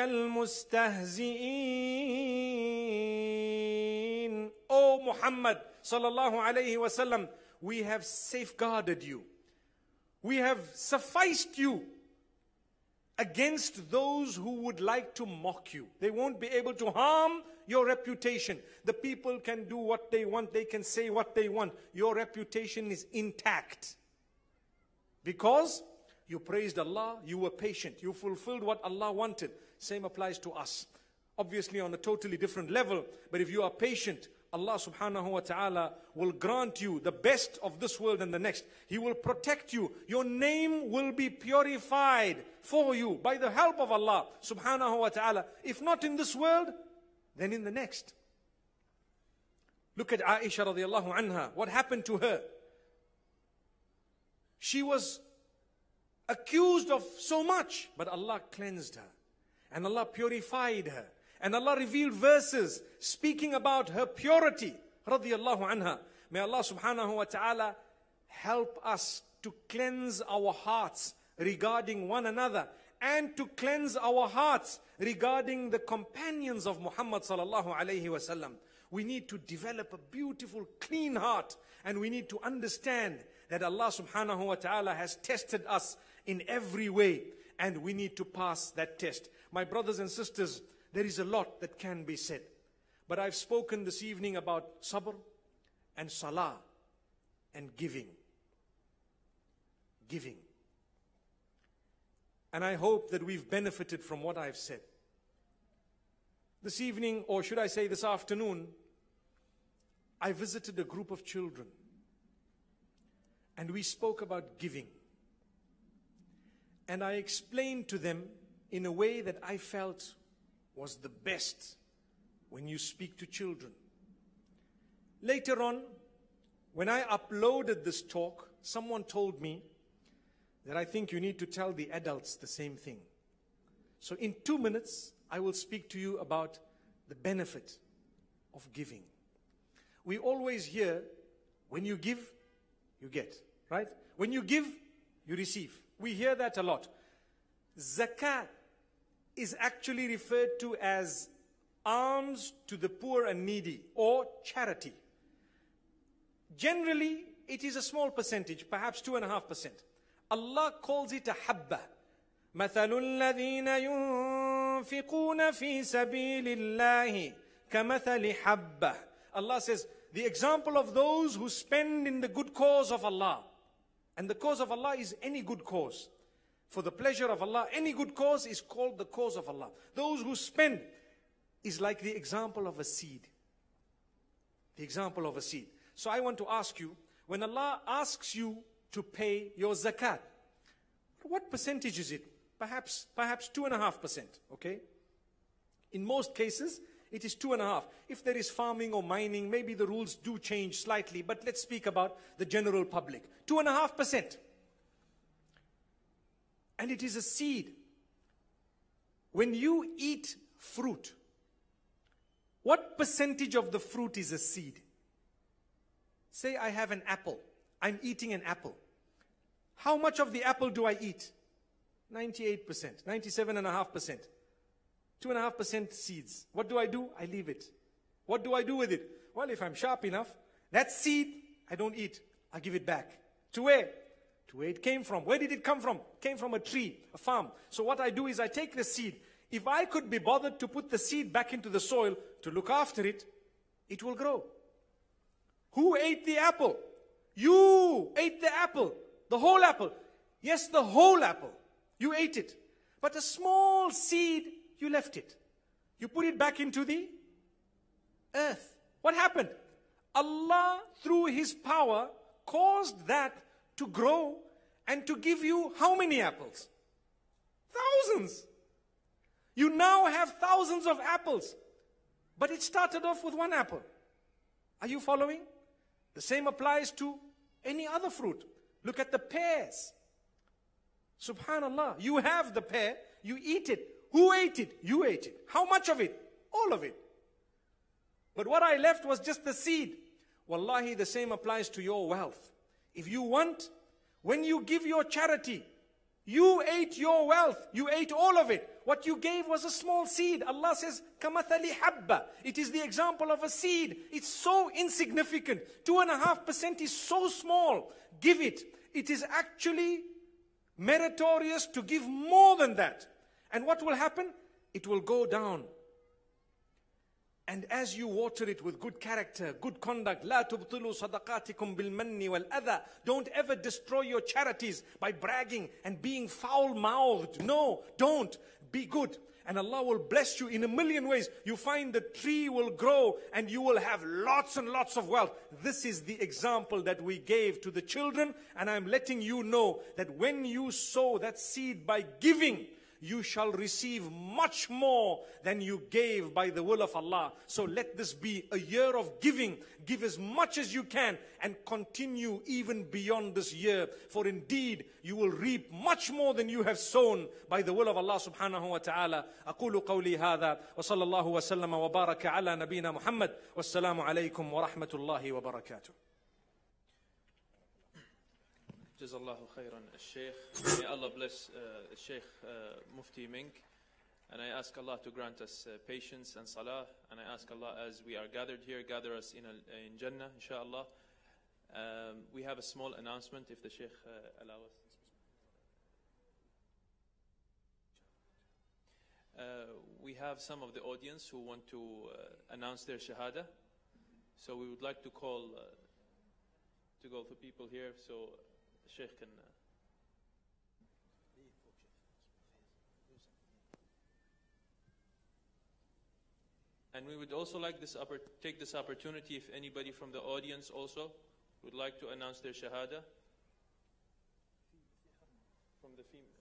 الْمُسْتَهْزِئِينَ. O Muhammad sallallahu alayhi wasallam, we have safeguarded you. We have sufficed you against those who would like to mock you. They won't be able to harm your reputation. The people can do what they want. They can say what they want. Your reputation is intact. Because you praised Allah, you were patient. You fulfilled what Allah wanted. Same applies to us. Obviously on a totally different level. But if you are patient, Allah subhanahu wa ta'ala will grant you the best of this world and the next. He will protect you. Your name will be purified for you by the help of Allah subhanahu wa ta'ala. If not in this world, then in the next. Look at Aisha radiallahu anha. What happened to her? She was accused of so much, but Allah cleansed her. And Allah purified her. And Allah revealed verses speaking about her purity. Radiallahu anha. May Allah subhanahu wa ta'ala help us to cleanse our hearts regarding one another. And to cleanse our hearts regarding the companions of Muhammad sallallahu alayhi wasallam. We need to develop a beautiful, clean heart. And we need to understand that Allah subhanahu wa ta'ala has tested us in every way. And we need to pass that test. My brothers and sisters, there is a lot that can be said. But I've spoken this evening about sabr and salah and giving. Giving. And I hope that we've benefited from what I've said. This evening, or should I say this afternoon, I visited a group of children. And we spoke about giving. And I explained to them in a way that I felt was the best when you speak to children. Later on, when I uploaded this talk, someone told me that I think you need to tell the adults the same thing. So in two minutes, I will speak to you about the benefit of giving. We always hear, when you give, you get, right? When you give, you receive. We hear that a lot. Zakat is actually referred to as alms to the poor and needy, or charity. Generally, it is a small percentage, perhaps two and a half percent. Allah calls it a habba. مَثَلُ الَّذِينَ يُنْفِقُونَ فِي سَبِيلِ اللَّهِ كَمَثَلِ حَبَّةٍ. Allah says, the example of those who spend in the good cause of Allah. And the cause of Allah is any good cause. For the pleasure of Allah, any good cause is called the cause of Allah. Those who spend is like the example of a seed. The example of a seed. So I want to ask you, when Allah asks you to pay your zakat, what percentage is it? Perhaps, perhaps two and a half percent, okay? In most cases, it is two and a half. If there is farming or mining, maybe the rules do change slightly, but let's speak about the general public. Two and a half percent. And it is a seed. When you eat fruit, what percentage of the fruit is a seed? Say I have an apple. I'm eating an apple. How much of the apple do I eat? ninety-eight percent, ninety-seven point five percent. two point five percent seeds. What do I do? I leave it. What do I do with it? Well, if I'm sharp enough, that seed, I don't eat. I give it back. To where? To where it came from. Where did it come from? It came from a tree, a farm. So what I do is I take the seed. If I could be bothered to put the seed back into the soil to look after it, it will grow. Who ate the apple? You ate the apple, the whole apple. Yes, the whole apple. You ate it. But a small seed, you left it. You put it back into the earth. What happened? Allah, through His power, caused that to grow and to give you how many apples? Thousands. You now have thousands of apples. But it started off with one apple. Are you following? The same applies to any other fruit. Look at the pears. Subhanallah. You have the pear, you eat it. Who ate it? You ate it. How much of it? All of it. But what I left was just the seed. Wallahi, the same applies to your wealth. If you want, when you give your charity, you ate your wealth. You ate all of it. What you gave was a small seed. Allah says, كَمَثَلِ حَبَّةٍ. It is the example of a seed. It's so insignificant. Two and a half percent is so small. Give it. It is actually meritorious to give more than that. And what will happen? It will go down. And as you water it with good character, good conduct, لا تبطلوا صدقاتكم بالمن والأذى. Don't ever destroy your charities by bragging and being foul-mouthed. No, don't. Be good. And Allah will bless you in a million ways. You find the tree will grow and you will have lots and lots of wealth. This is the example that we gave to the children. And I'm letting you know that when you sow that seed by giving, you shall receive much more than you gave by the will of Allah. So let this be a year of giving. Give as much as you can and continue even beyond this year. For indeed, you will reap much more than you have sown by the will of Allah subhanahu wa ta'ala. أقول قولي هذا وصلى الله وسلم وبارك على نبينا محمد والسلام عليكم ورحمة الله وبركاته. Jazallahu khairan, Shaykh. May Allah bless uh, Shaykh uh, Mufti Mink. And I ask Allah to grant us uh, patience and salah. And I ask Allah, as we are gathered here, gather us in, a, in Jannah, inshallah. Um, we have a small announcement, if the Shaykh uh, allow us. Uh, we have some of the audience who want to uh, announce their shahada. So we would like to call, uh, to go for people here. So Sheikh can. Uh, and we would also like this take this opportunity, if anybody from the audience also would like to announce their shahada. From the female.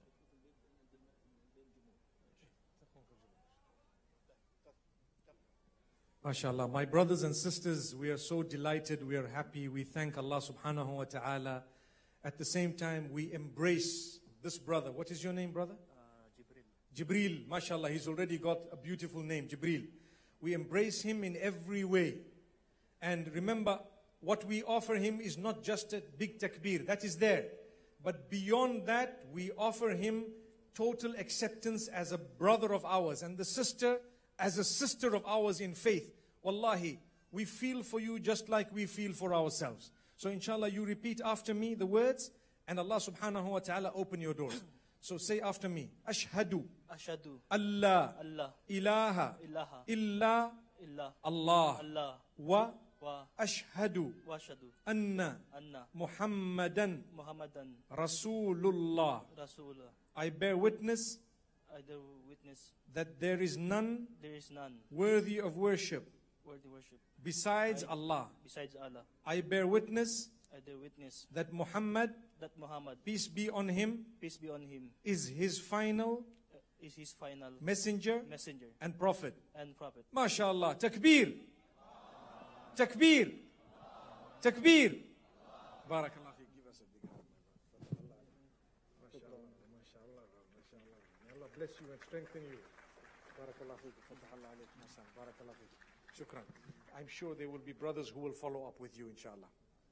MashaAllah. My brothers and sisters, we are so delighted, we are happy, we thank Allah subhanahu wa ta'ala. At the same time, we embrace this brother. What is your name, brother? Uh, Jibril. Jibril, mashallah, he's already got a beautiful name, Jibril. We embrace him in every way. And remember, what we offer him is not just a big takbir, that is there. But beyond that, we offer him total acceptance as a brother of ours, and the sister as a sister of ours in faith. Wallahi, we feel for you just like we feel for ourselves. So inshallah, you repeat after me the words, and Allah subhanahu wa ta'ala open your doors. So say after me, Ashhadu, Ashhadu, Allah, Allah, ilaha, ilaha, illa, illa, Allah, Allah, wa, wa, ashhadu, washhadu, anna, anna, Muhammadan, Muhammadan, Rasulullah. Rasulullah. I bear witness I do witness that there is none there is none worthy of worship worthy worship besides I- Allah. besides Allah. I bear witness I do witness that Muhammad, that Muhammad, peace be on him, peace be on him, is his final uh, is his final messenger messenger and prophet. and prophet. MashaAllah. Takbir. Takbir. Takbir. Barakallah fiik. Give us a big hand, my brother. MashaAllah. MashaAllah. MashaAllah. May Allah bless you and strengthen you. Barakallah fiik. Fatahallah alaykum assalam. Barakallah fiik. Shukran. I'm sure there will be brothers who will follow up with you, inshallah.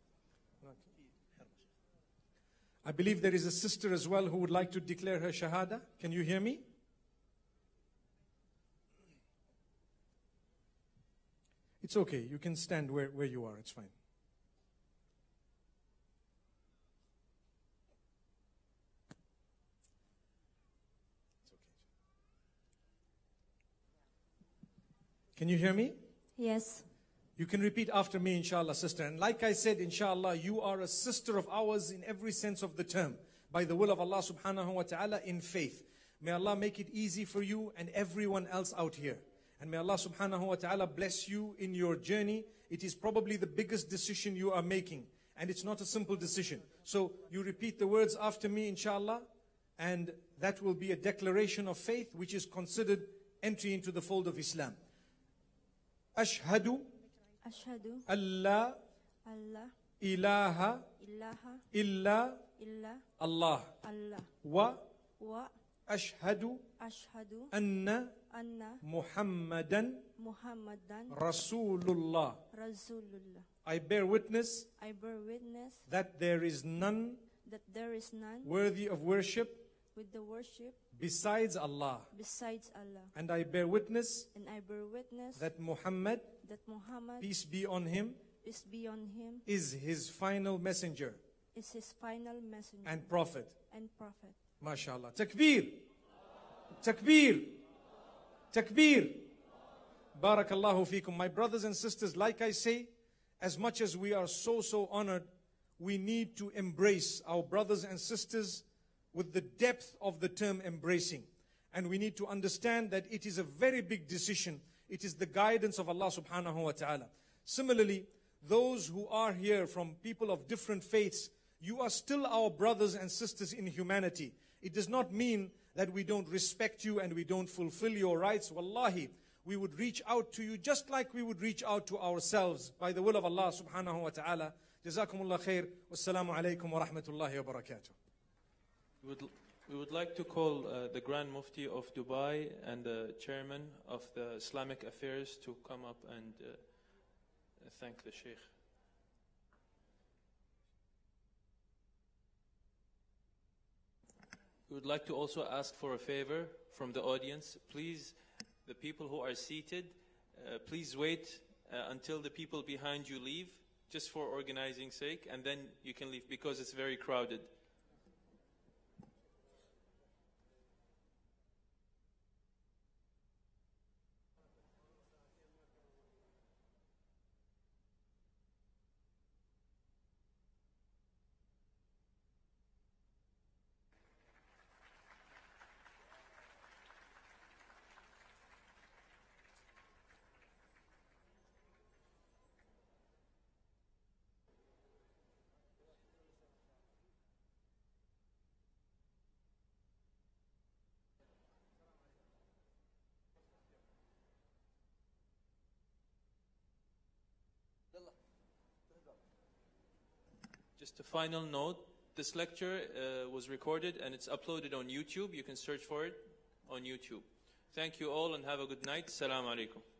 I believe there is a sister as well who would like to declare her shahada. Can you hear me? It's okay. You can stand where, where you are. It's fine. It's okay. Can you hear me? Yes. You can repeat after me, inshallah, sister. And like I said, inshallah, you are a sister of ours in every sense of the term, by the will of Allah subhanahu wa ta'ala, in faith. May Allah make it easy for you and everyone else out here. And may Allah subhanahu wa ta'ala bless you in your journey. It is probably the biggest decision you are making. And it's not a simple decision. So you repeat the words after me, inshallah. And that will be a declaration of faith, which is considered entry into the fold of Islam. Ashhadu Ashhadu Allah Allah ilaha ilaha illa illa Allah Allah wa wa ashhadu ashhadu anna anna Muhammadan Muhammadan Rasulullah. Rasulullah. I bear witness I bear witness that there is none that there is none worthy of worship with the worship besides Allah. besides Allah. And I bear witness And I bear witness that Muhammad, that Muhammad, peace be on him, peace be on him, is his final messenger is his final messenger and prophet. and prophet. MashaAllah. Takbir. Takbir. Takbir. Barakallahu feekum. My brothers and sisters, like I say, as much as we are so, so honored, we need to embrace our brothers and sisters with the depth of the term embracing. And we need to understand that it is a very big decision. It is the guidance of Allah subhanahu wa ta'ala. Similarly, those who are here from people of different faiths, you are still our brothers and sisters in humanity. It does not mean that we don't respect you and we don't fulfill your rights. Wallahi, we would reach out to you just like we would reach out to ourselves by the will of Allah subhanahu wa ta'ala. Jazakumullah khair. Wassalamu alaikum wa rahmatullahi wa barakatuh. We would, we would like to call uh, the Grand Mufti of Dubai and the Chairman of the Islamic Affairs to come up and uh, thank the Sheikh. We would like to also ask for a favor from the audience. Please, the people who are seated, uh, please wait uh, until the people behind you leave, just for organizing sake, and then you can leave because it's very crowded. Just a final note, this lecture uh, was recorded and it's uploaded on YouTube. You can search for it on YouTube. Thank you all and have a good night. Assalamu alaikum.